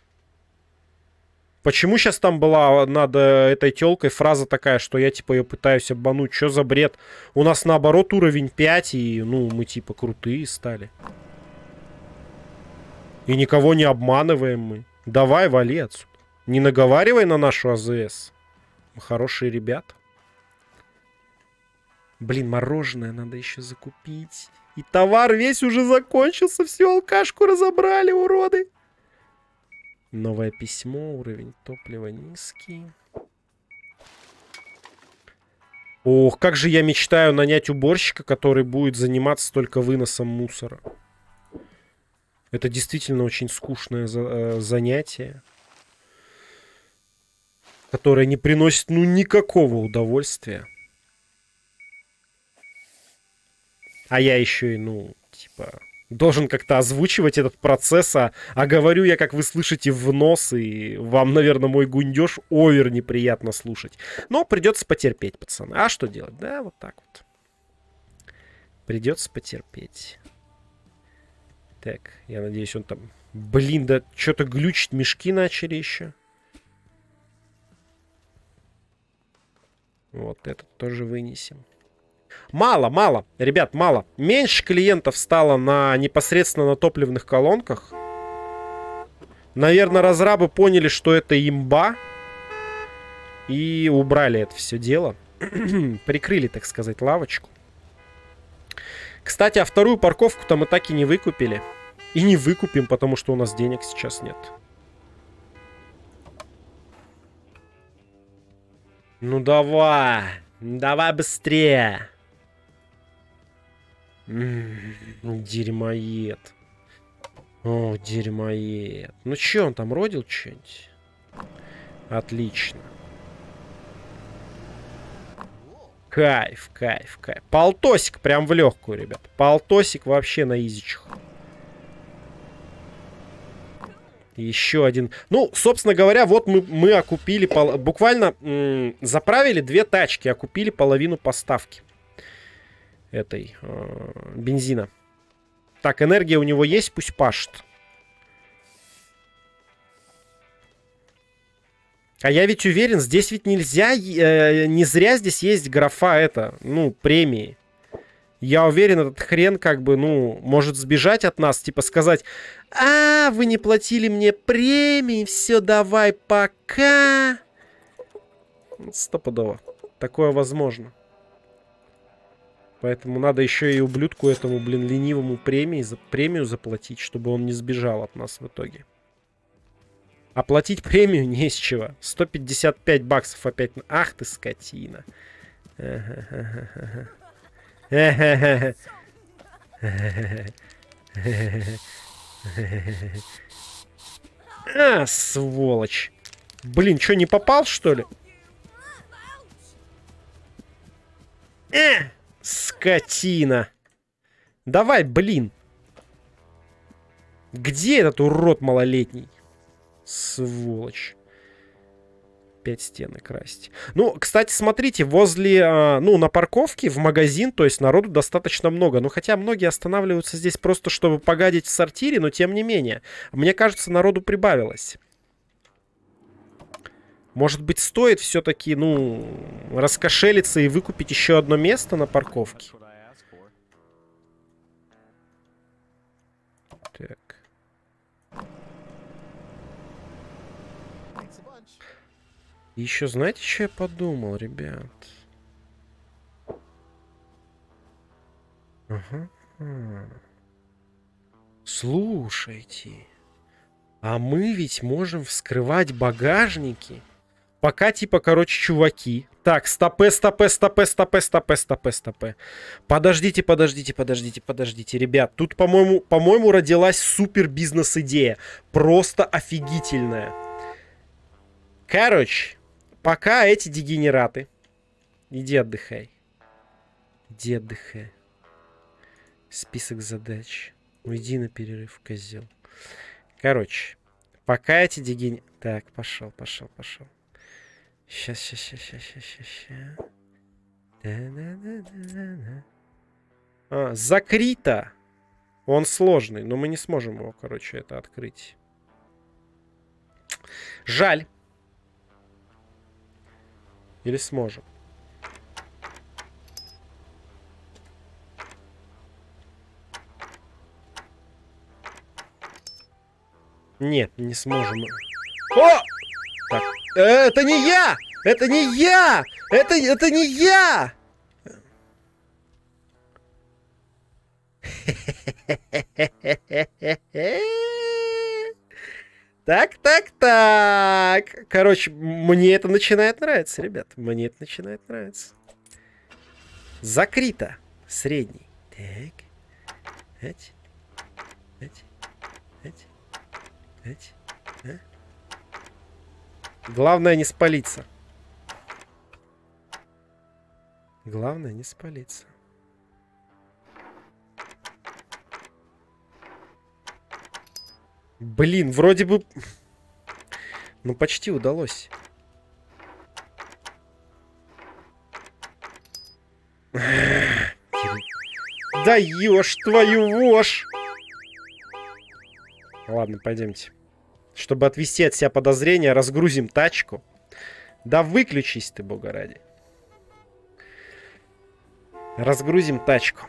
Почему сейчас там была над этой тёлкой фраза такая, что я типа ее пытаюсь обмануть? Что за бред? У нас наоборот уровень 5, и ну мы типа крутые стали. И никого не обманываем мы. Давай, вали отсюда. Не наговаривай на нашу АЗС. Мы хорошие ребята. Блин, мороженое надо еще закупить. И товар весь уже закончился. Всю алкашку разобрали, уроды. Новое письмо. Уровень топлива низкий. Ох, как же я мечтаю нанять уборщика, который будет заниматься только выносом мусора. Это действительно очень скучное занятие. Которое не приносит, ну, никакого удовольствия. А я еще и, ну, типа, должен как-то озвучивать этот процесс, а говорю я, как вы слышите, в нос, и вам, наверное, мой гундеж овер неприятно слушать. Но придется потерпеть, пацаны. А что делать? Да, вот так вот. Придется потерпеть. Так, я надеюсь, он там Блин, да что-то глючить, мешки начали еще. Вот этот тоже вынесем. Мало, мало, ребят, мало. Меньше клиентов стало непосредственно на топливных колонках. Наверное, разрабы поняли, что это имба. И убрали это все дело. Прикрыли, так сказать, лавочку. Кстати, а вторую парковку-то мы так и не выкупили. И не выкупим, потому что у нас денег сейчас нет. Ну давай. Давай быстрее. Дерьмоед. О, дерьмоед. Ну че, он там родил что-нибудь? Отлично. Кайф, кайф, кайф. Полтосик прям в легкую, ребят. Полтосик вообще на изичах. Еще один. Ну, собственно говоря, вот мы окупили, буквально заправили 2 тачки, окупили половину поставки этой бензина. Так, энергия у него есть, пусть пашет. А я ведь уверен, здесь ведь нельзя, не зря здесь есть графа премии. Я уверен, этот хрен как бы, может сбежать от нас, типа сказать: а, вы не платили мне премии, все, давай, пока. Стопудово. Такое возможно. Поэтому надо еще и ублюдку этому, ленивому премию заплатить, чтобы он не сбежал от нас в итоге. Оплатить премию не с чего. 155 баксов опять. Ах ты, скотина. А, сволочь. Блин, что, не попал, что ли? Скотина. Давай, блин. Где этот урод малолетний? Сволочь. 5 стены красить. Ну, кстати, смотрите, возле, на парковке, в магазин, то есть народу достаточно много. Ну, хотя многие останавливаются здесь просто, чтобы погадить в сортире, но тем не менее. Мне кажется, народу прибавилось. Может быть, стоит все-таки, раскошелиться и выкупить еще одно место на парковке? Так. Еще знаете, что я подумал, ребят? Ага. Слушайте. А мы ведь можем вскрывать багажники. Пока, типа, короче, чуваки. Так, стопе. Подождите, ребят. Тут, по-моему, родилась супер бизнес-идея. Просто офигительная. Короче, пока эти дегенераты... Иди отдыхай. Иди отдыхай. Список задач. Уйди на перерыв, козел. Короче, пока эти дегенераты... Так, пошел. Сейчас. Закрыто. Он сложный, но мы не сможем его, короче, это открыть. Жаль. Или сможем? Нет, не сможем. О! Так. Это не я! Это не я! Это не я! Так. Короче, мне это начинает нравиться, ребят. Мне это начинает нравиться. Закрыто. Средний. Так. Главное не спалиться. Главное не спалиться. Блин, вроде бы... Ну, почти удалось. Да ешь твою вошь! Ладно, пойдемте. Чтобы отвести от себя подозрения, разгрузим тачку. Да выключись ты, бога ради. Разгрузим тачку.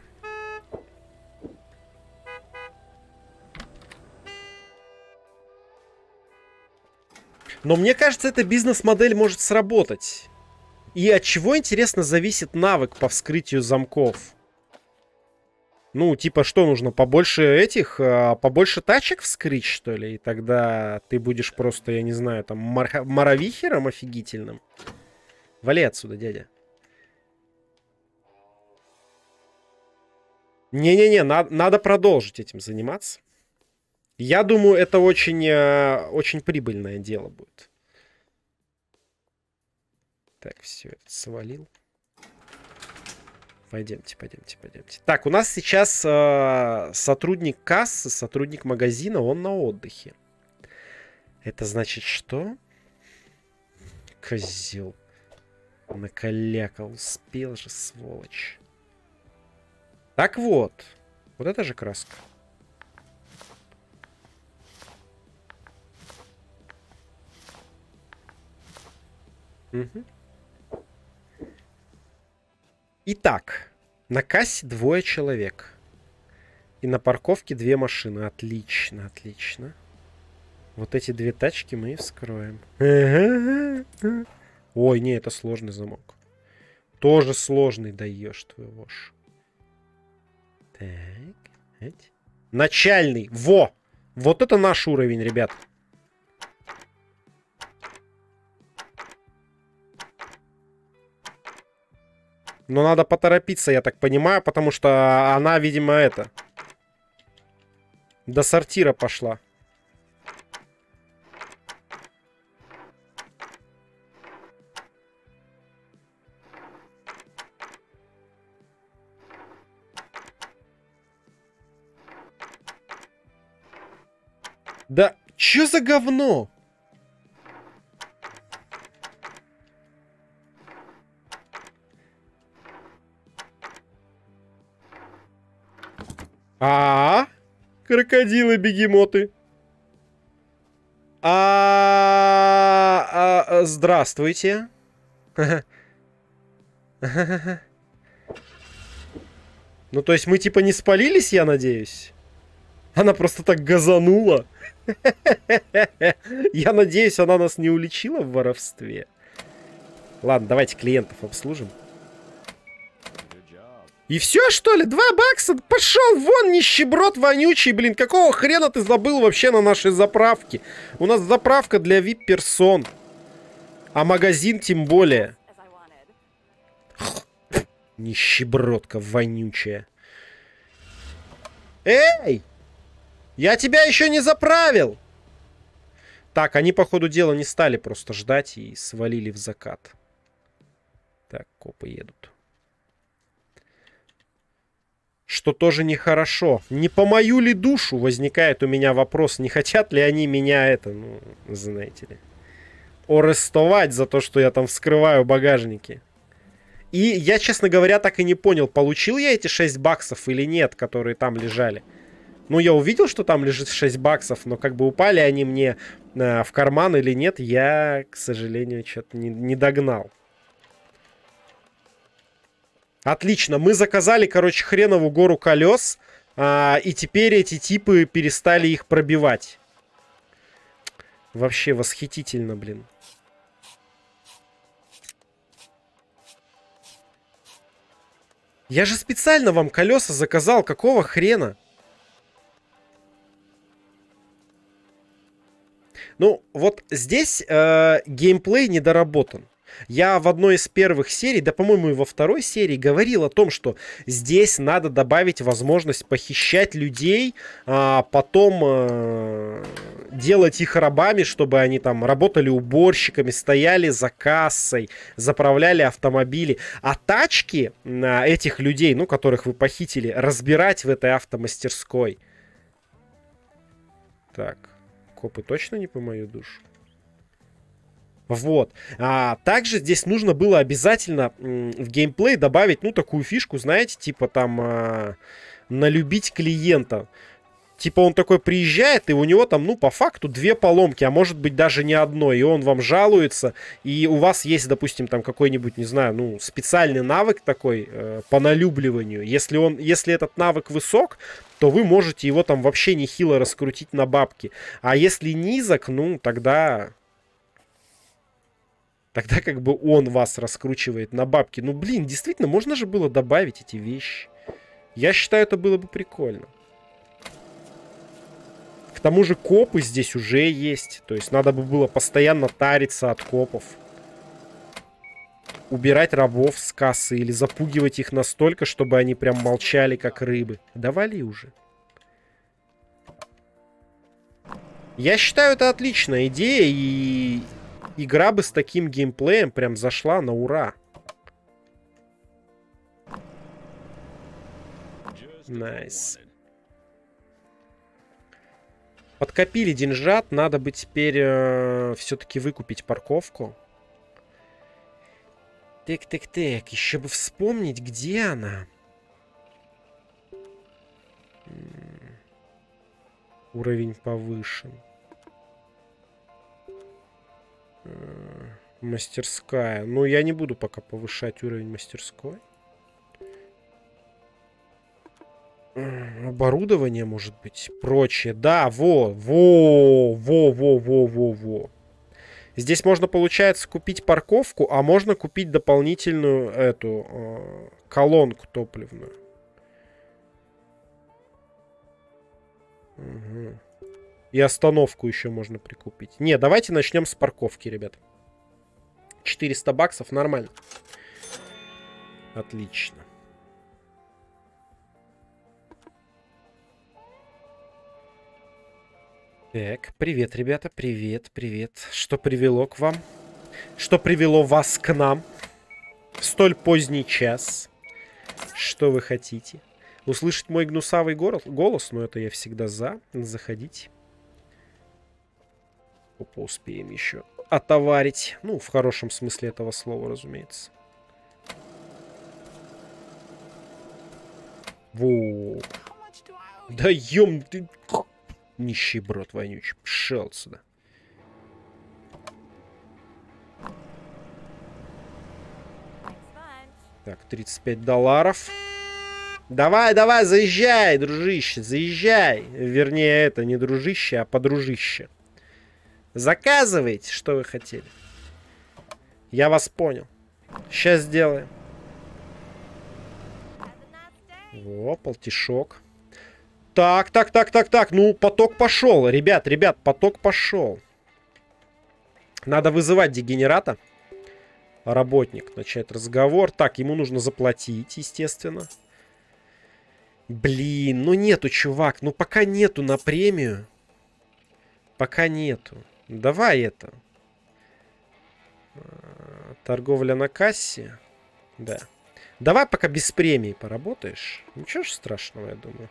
Но мне кажется, эта бизнес-модель может сработать. И от чего, интересно, зависит навык по вскрытию замков? Ну, типа, что нужно? Побольше побольше тачек вскрыть, что ли? И тогда ты будешь просто, я не знаю, там, моровихером офигительным? Вали отсюда, дядя. Не-не-не, надо продолжить этим заниматься. Я думаю, это очень прибыльное дело будет. Так, все, это свалил. Пойдемте. Так, у нас сейчас сотрудник кассы, сотрудник магазина, он на отдыхе. Это значит что? Козел. Накалякал, успел же, сволочь. Так вот. Вот это же краска. Угу. Итак, на кассе 2 человек. И на парковке 2 машины. Отлично, отлично. Вот эти 2 тачки мы и вскроем. Ой, не, это сложный замок. Тоже сложный, даешь твою ж. Так. Начальный. Во! Вот это наш уровень, ребят. Но надо поторопиться, я так понимаю, потому что она, видимо, до сортира пошла. Да, чё за говно? Крокодилы, бегемоты. Здравствуйте. Ну, то есть мы типа не спалились, я надеюсь? Она просто так газанула. Я надеюсь, она нас не уличила в воровстве. Ладно, давайте клиентов обслужим. И все, что ли? 2 бакса? Пошел вон, нищеброд вонючий, блин. Какого хрена ты забыл вообще на нашей заправке? У нас заправка для VIP-персон. А магазин тем более. Нищебродка вонючая. Эй! Я тебя еще не заправил! Так, они, по ходу дела, не стали просто ждать и свалили в закат. Так, копы едут. Что тоже нехорошо. Не по мою ли душу возникает у меня вопрос, не хотят ли они меня ну, знаете ли, арестовать за то, что я там вскрываю багажники. И я, честно говоря, так и не понял, получил я эти 6 баксов или нет, которые там лежали. Ну, я увидел, что там лежит 6 баксов, но как бы упали они мне в карман или нет, я, к сожалению, что-то не догнал. Отлично, мы заказали, короче, хренову гору колес, и теперь эти типы перестали их пробивать. Вообще восхитительно, блин. Я же специально вам колеса заказал, какого хрена? Ну, вот здесь геймплей недоработан. Я в одной из первых серий, да, по-моему, и во второй серии говорил о том, что здесь надо добавить возможность похищать людей, а потом делать их рабами, чтобы они там работали уборщиками, стояли за кассой, заправляли автомобили. А тачки этих людей, ну, которых вы похитили, разбирать в этой автомастерской. Так, копы точно не по мою душу? Вот. Также здесь нужно было обязательно в геймплей добавить, ну, такую фишку, знаете, типа там налюбить клиента. Типа он такой приезжает, и у него там, ну, по факту 2 поломки, а может быть даже не одной. И он вам жалуется, и у вас есть, допустим, там какой-нибудь, не знаю, ну, специальный навык такой по налюбливанию. Если этот навык высок, то вы можете его там вообще нехило раскрутить на бабки. А если низок, ну, тогда как бы он вас раскручивает на бабки. Ну, блин, действительно, можно же было добавить эти вещи. Я считаю, это было бы прикольно. К тому же копы здесь уже есть. То есть надо бы было постоянно тариться от копов. Убирать рабов с кассы или запугивать их настолько, чтобы они прям молчали, как рыбы. Давали уже. Я считаю, это отличная идея. И игра бы с таким геймплеем прям зашла на ура. Найс. Подкопили деньжат. Надо бы теперь все-таки выкупить парковку. Так. Еще бы вспомнить, где она. Уровень повышен. Мастерская. Ну, я не буду пока повышать уровень мастерской. Оборудование, может быть, прочее. Да, во. Здесь можно, получается, купить парковку, а можно купить дополнительную эту колонку топливную. Угу. И остановку еще можно прикупить. Не, давайте начнем с парковки, ребят. 400 баксов, нормально. Отлично. Так, привет, ребята, привет. Что привело к вам? Что привело вас к нам в столь поздний час? Что вы хотите? Услышать мой гнусавый голос? Но это я всегда за. Заходите. Опа, успеем еще отоварить. Ну, в хорошем смысле этого слова, разумеется. Во. Да ем ты... Нищеброд вонючий. Пшел сюда. Так, $35. Давай, заезжай, дружище, заезжай. Вернее, это не дружище, а подружище. Заказывайте, что вы хотели. Я вас понял. Сейчас сделаем. О, полтишок. Так. Ну, поток пошел. Ребят, поток пошел. Надо вызывать дегенерата. Работник. Начать разговор. Так, ему нужно заплатить, естественно. Блин, ну нету, чувак. Ну, пока нету на премию. Пока нету. Давай это. Торговля на кассе. Да. Давай пока без премии поработаешь. Ничего ж страшного, я думаю.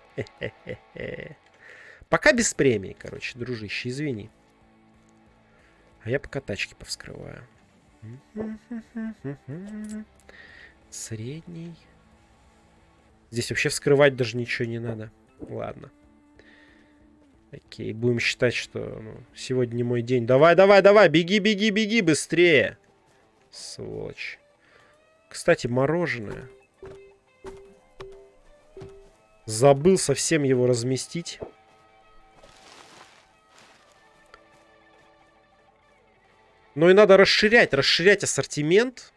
Пока без премии, короче, дружище, извини. А я пока тачки повскрываю. Средний. Здесь вообще вскрывать даже ничего не надо. Ладно. Окей, будем считать, что сегодня не мой день. Давай, беги быстрее. Сволочь. Кстати, мороженое. Забыл совсем его разместить. Но и надо расширять ассортимент.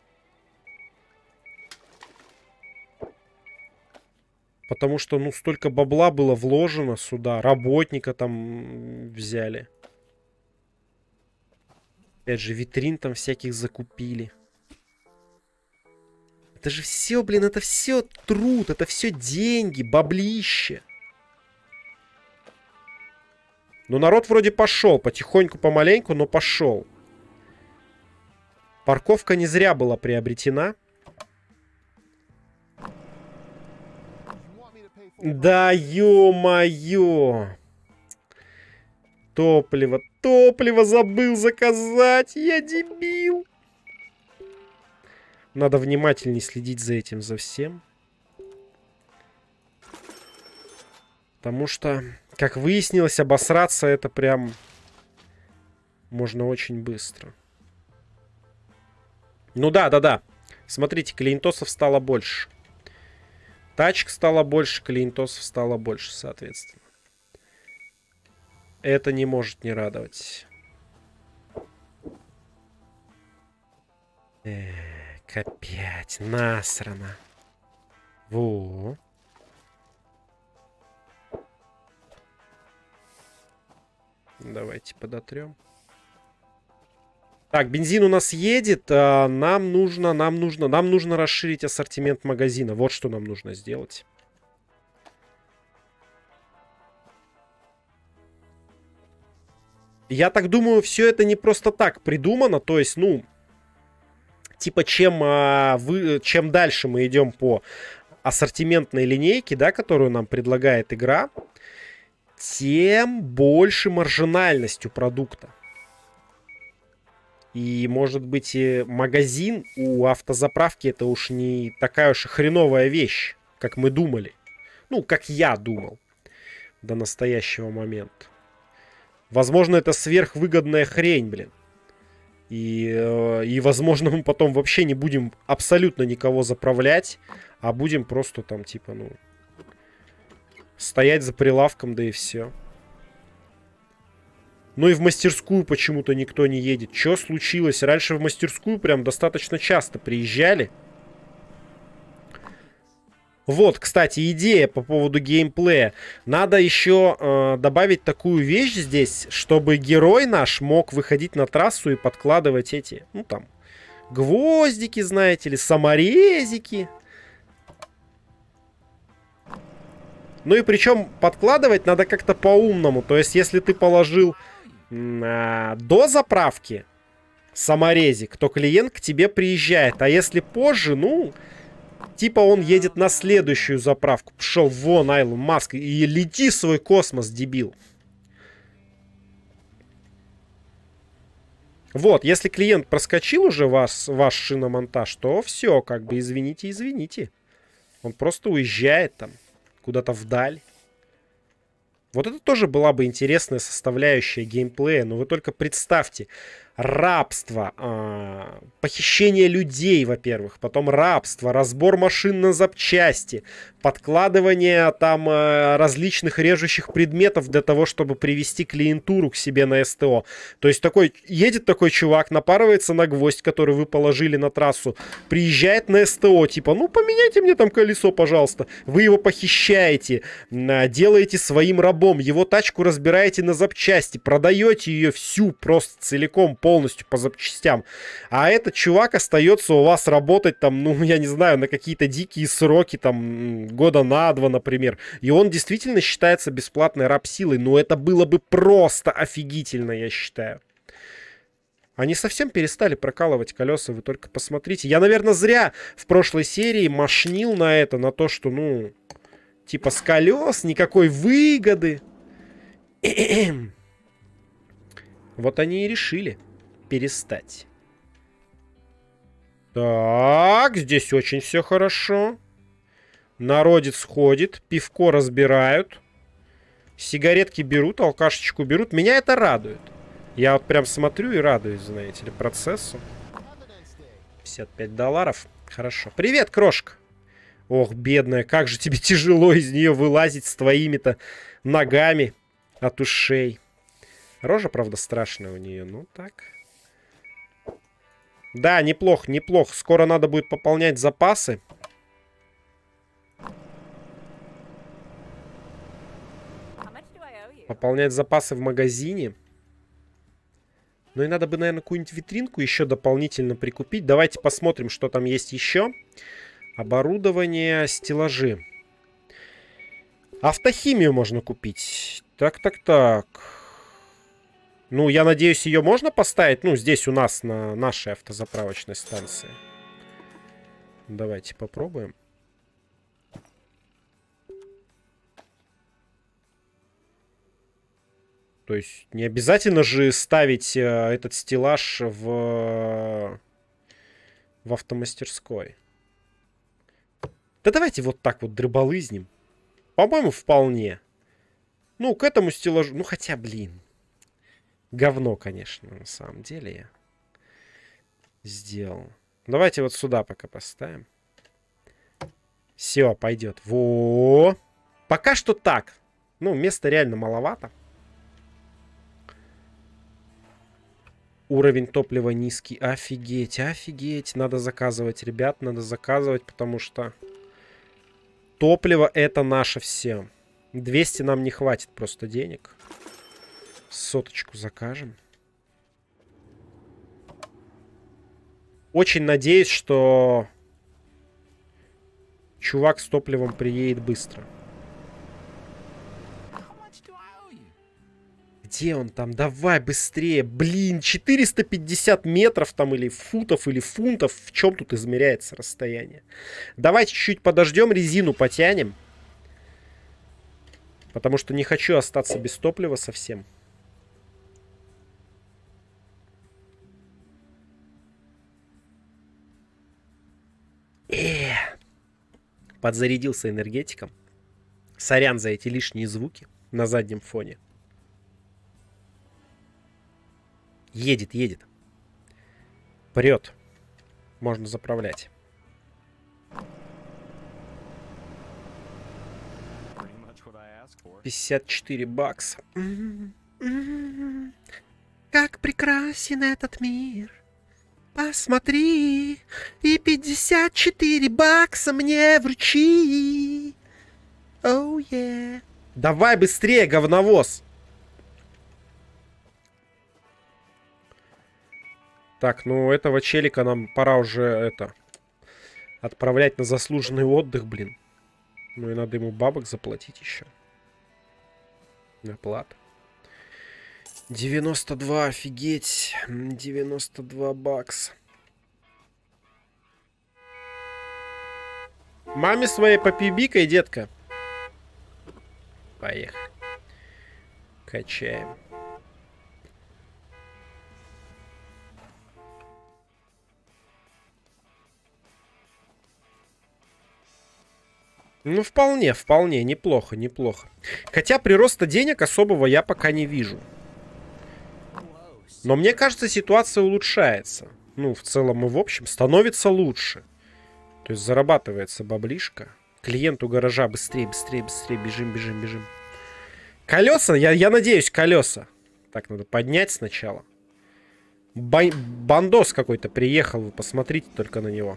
Потому что, ну, столько бабла было вложено сюда. Работника там взяли. Опять же, витрин там всяких закупили. Это же все, блин, это все труд, это все деньги, баблище. Ну, народ вроде пошел. Потихоньку, помаленьку, но пошел. Парковка не зря была приобретена. Да, ё-моё. Топливо забыл заказать. Я дебил. Надо внимательнее следить за этим, за всем. Потому что как выяснилось, обосраться это прям можно очень быстро. Ну да. Смотрите, клиентосов стало больше. Тачек стало больше, клиентосов стало больше, соответственно. Это не может не радовать. Опять насрано. Во. Давайте подотрем. Так, бензин у нас едет. Нам нужно расширить ассортимент магазина. Вот что нам нужно сделать. Я так думаю, все это не просто так придумано. То есть, ну, типа, чем дальше мы идем по ассортиментной линейке, да, которую нам предлагает игра, тем больше маржинальность у продукта. И, может быть, и магазин у автозаправки это уж не такая уж и хреновая вещь, как мы думали. Ну, как я думал до настоящего момента. Возможно, это сверхвыгодная хрень, блин. И, возможно, мы потом вообще не будем абсолютно никого заправлять, а будем просто там, типа, ну, стоять за прилавком, да и все. Ну и в мастерскую почему-то никто не едет. Что случилось? Раньше в мастерскую прям достаточно часто приезжали. Вот, кстати, идея по поводу геймплея. Надо еще добавить такую вещь здесь, чтобы герой наш мог выходить на трассу и подкладывать эти, ну там, гвоздики, знаете ли, саморезики. Ну и причем подкладывать надо как-то по-умному. То есть, если ты положил до заправки саморезик, то клиент к тебе приезжает. А если позже, ну, типа он едет на следующую заправку. Пошел вон, Айлон Маск, и лети в свой космос, дебил. Вот, если клиент проскочил уже ваш шиномонтаж, то все, как бы, извините. Он просто уезжает там куда-то вдаль. Вот это тоже была бы интересная составляющая геймплея. Но вы только представьте. Рабство, похищение людей, во-первых. Потом рабство, разбор машин на запчасти. Подкладывание там различных режущих предметов для того, чтобы привести клиентуру к себе на СТО. То есть едет такой чувак, напарывается на гвоздь, который вы положили на трассу. Приезжает на СТО, типа, ну поменяйте мне там колесо, пожалуйста. Вы его похищаете, делаете своим рабом. Его тачку разбираете на запчасти. Продаете ее всю просто целиком, полностью по запчастям. А этот чувак остается у вас работать там, ну, я не знаю, на какие-то дикие сроки, там, года на 2, например. И он действительно считается бесплатной раб-силой. Но это было бы просто офигительно, я считаю. Они совсем перестали прокалывать колеса, вы только посмотрите. Я, наверное, зря в прошлой серии мошнил на это, на то, что, ну, типа с колес никакой выгоды. Вот они и решили перестать. Так, здесь очень все хорошо. Народец ходит, пивко разбирают, сигаретки берут, алкашечку берут. Меня это радует. Я вот прям смотрю и радуюсь, знаете ли, процессу. $55. Хорошо. Привет, крошка. Ох, бедная, как же тебе тяжело из нее вылазить с твоими-то ногами от ушей. Рожа, правда, страшная у нее. Ну, так. Да, неплохо, неплохо. Скоро надо будет пополнять запасы. Пополнять запасы в магазине. Ну и надо бы, наверное, какую-нибудь витринку еще дополнительно прикупить. Давайте посмотрим, что там есть еще. Оборудование, стеллажи. Автохимию можно купить. Так. Ну, я надеюсь, ее можно поставить. Ну, здесь у нас на нашей автозаправочной станции. Давайте попробуем. То есть не обязательно же ставить этот стеллаж в автомастерской. Да давайте вот так вот дрыболызнем. По-моему, вполне. Ну, к этому стеллажу... Ну, хотя, блин. Говно, конечно, на самом деле я сделал. Давайте вот сюда пока поставим. Все, пойдет. Во! Пока что так. Ну, места реально маловато. Уровень топлива низкий. Офигеть, офигеть. Надо заказывать, ребят, надо заказывать, потому что топливо это наше все. 200 нам не хватит просто денег. Соточку закажем. Очень надеюсь, что чувак с топливом приедет быстро. Где он там? Давай быстрее. Блин, 450 метров там или футов, или фунтов. В чем тут измеряется расстояние? Давайте чуть-чуть подождем, резину потянем. Потому что не хочу остаться без топлива совсем. Подзарядился энергетиком. Сорян за эти лишние звуки на заднем фоне. Едет, едет. Прет. Можно заправлять. 54 бакса. Как прекрасен этот мир. Посмотри. И 54 бакса мне вручи. Оу, yeah. Давай быстрее, говновоз. Так, ну этого челика нам пора уже отправлять на заслуженный отдых, блин. Ну и надо ему бабок заплатить еще. Оплата. 92, офигеть. 92 бакса. Маме своей попибикай, детка. Поехали. Качаем. Ну, вполне, неплохо, неплохо. Хотя прироста денег особого я пока не вижу. Но мне кажется, ситуация улучшается. Ну, в целом и в общем, становится лучше. То есть зарабатывается баблишка. Клиенту гаража быстрее, быстрее, быстрее. Бежим, бежим, бежим. Колеса, я надеюсь, колеса. Так, надо поднять сначала. Бандос какой-то приехал, вы посмотрите только на него.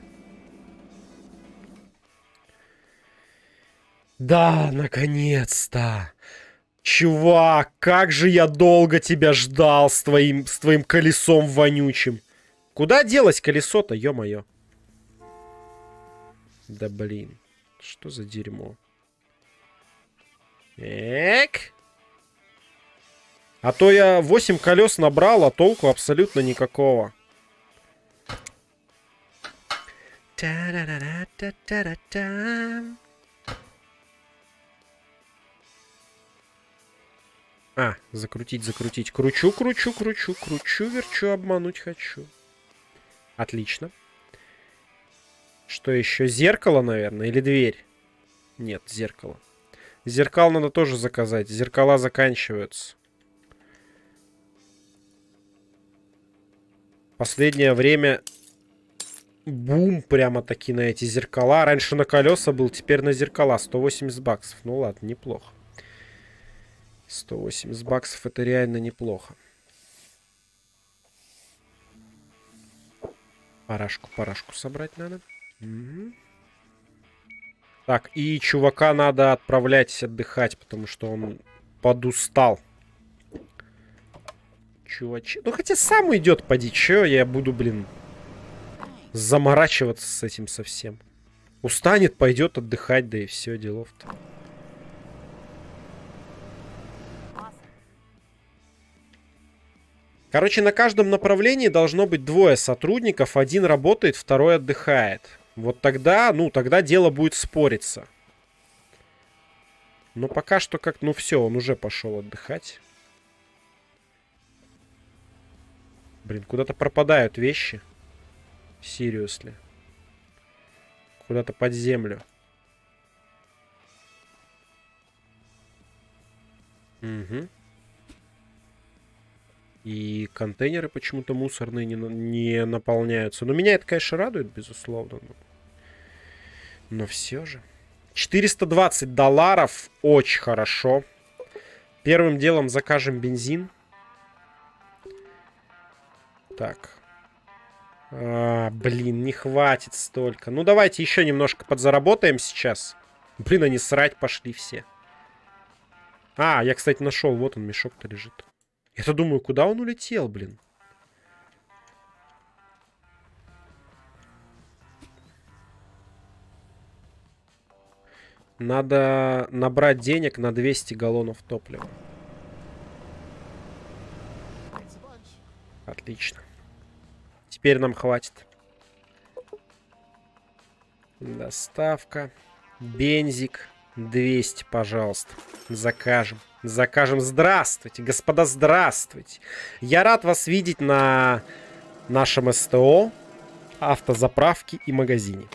Да, наконец-то. Чувак, как же я долго тебя ждал с твоим колесом вонючим. Куда делось колесо-то, ё-моё? Да блин, что за дерьмо? Эк. А то я 8 колес набрал, а толку абсолютно никакого. Закрутить, закрутить. Кручу, кручу, кручу, кручу, верчу, обмануть хочу. Отлично. Что еще? Зеркало, наверное, или дверь? Нет, зеркало. Зеркал надо тоже заказать. Зеркала заканчиваются. Последнее время бум прямо-таки на эти зеркала. Раньше на колеса был, теперь на зеркала. 180 баксов. Ну ладно, неплохо. 180 баксов это реально неплохо. Парашку собрать надо. Угу. Так, и чувака надо отправлять отдыхать, потому что он подустал. Чувачи. Ну хотя сам уйдет, поди. Чё я буду, блин, заморачиваться с этим совсем. Устанет, пойдет отдыхать, да и все, делов-то. Короче, на каждом направлении должно быть двое сотрудников. Один работает, второй отдыхает. Вот тогда, ну, тогда дело будет спориться. Но пока что как, ну все, он уже пошел отдыхать. Блин, куда-то пропадают вещи. Seriously. Куда-то под землю. Угу. И контейнеры почему-то мусорные не наполняются. Но меня это, конечно, радует, безусловно. Но все же. $420. Очень хорошо. Первым делом закажем бензин. Так. Блин, не хватит столько. Ну, давайте еще немножко подзаработаем сейчас. Блин, они срать пошли все. Я, кстати, нашел. Вот он, мешок-то лежит. Я-то думаю, куда он улетел, блин? Надо набрать денег на 200 галлонов топлива. Отлично. Теперь нам хватит. Доставка. Бензик. 200, пожалуйста. Закажем. Закажем. Здравствуйте, господа, здравствуйте. Я рад вас видеть на нашем СТО, автозаправке и магазине.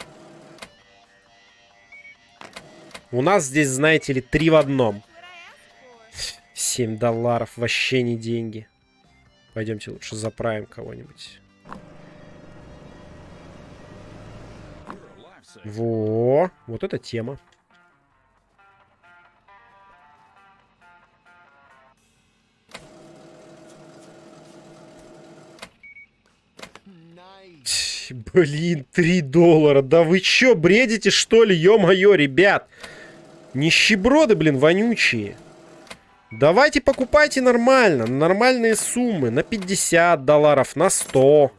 У нас здесь, знаете ли, 3 в одном. $7. Вообще не деньги. Пойдемте лучше заправим кого-нибудь. Во, вот эта тема. Блин, $3. Да вы чё, бредите, что ли? Ё-моё, ребят. Нищеброды, блин, вонючие. Давайте покупайте нормально. Нормальные суммы. На $50, на 100.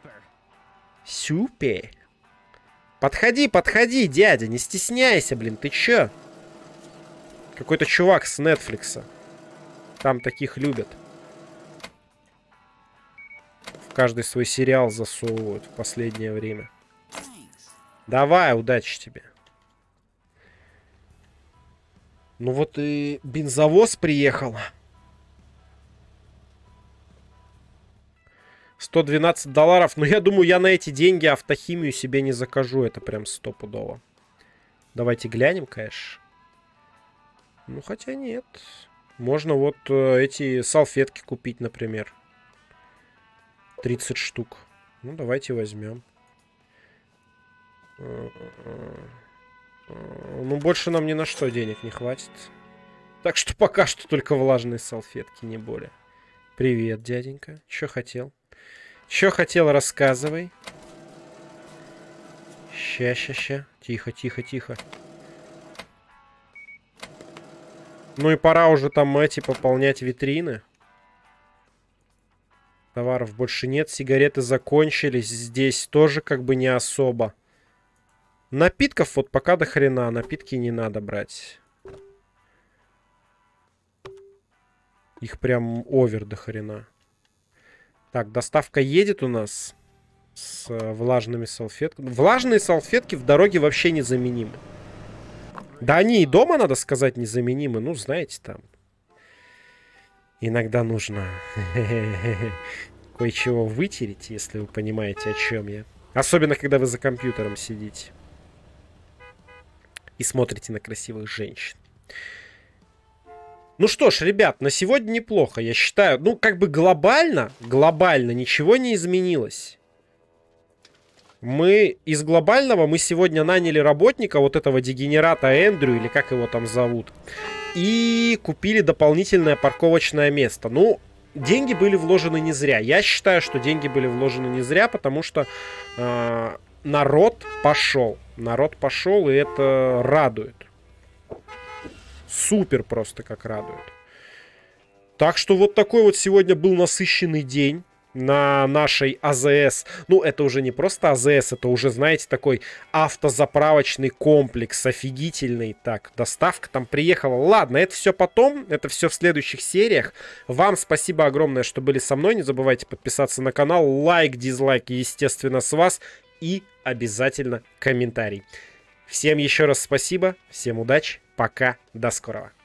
Супер. Подходи, подходи, дядя. Не стесняйся, блин. Ты чё? Какой-то чувак с Netflix. Там таких любят. В каждый свой сериал засовывают в последнее время. Давай, удачи тебе. Ну вот и бензовоз приехал. $112. Но я думаю, я на эти деньги автохимию себе не закажу. Это прям стопудово. Давайте глянем, конечно. Ну, хотя нет. Можно вот эти салфетки купить, например. 30 штук. Ну, давайте возьмем. Ну, больше нам ни на что денег не хватит. Так что пока что только влажные салфетки, не более. Привет, дяденька. Чё хотел? Чё хотел, рассказывай. Ща. Тихо, тихо, тихо. Ну и пора уже там пополнять витрины. Товаров больше нет, сигареты закончились. Здесь тоже как бы не особо. Напитков вот пока до хрена. Напитки не надо брать. Их прям овер до хрена. Так, доставка едет у нас. С влажными салфетками. Влажные салфетки в дороге вообще незаменимы. Да они и дома, надо сказать, незаменимы. Ну, знаете, там. Иногда нужно кое-чего вытереть, если вы понимаете, о чем я. Особенно, когда вы за компьютером сидите. И смотрите на красивых женщин. Ну что ж, ребят, на сегодня неплохо, я считаю. Ну, как бы глобально ничего не изменилось. Из глобального мы сегодня наняли работника, вот этого дегенерата Эндрю, или как его там зовут. И купили дополнительное парковочное место. Ну, деньги были вложены не зря. Я считаю, что деньги были вложены не зря, потому что народ пошел. Народ пошел, и это радует. Супер просто как радует. Так что вот такой вот сегодня был насыщенный день на нашей АЗС. Ну, это уже не просто АЗС, это уже, знаете, такой автозаправочный комплекс, офигительный. Так, доставка там приехала. Ладно, это все потом, это все в следующих сериях. Вам спасибо огромное, что были со мной. Не забывайте подписаться на канал, лайк, дизлайк, естественно, с вас. И обязательно комментарий. Всем еще раз спасибо, всем удачи, пока, до скорого.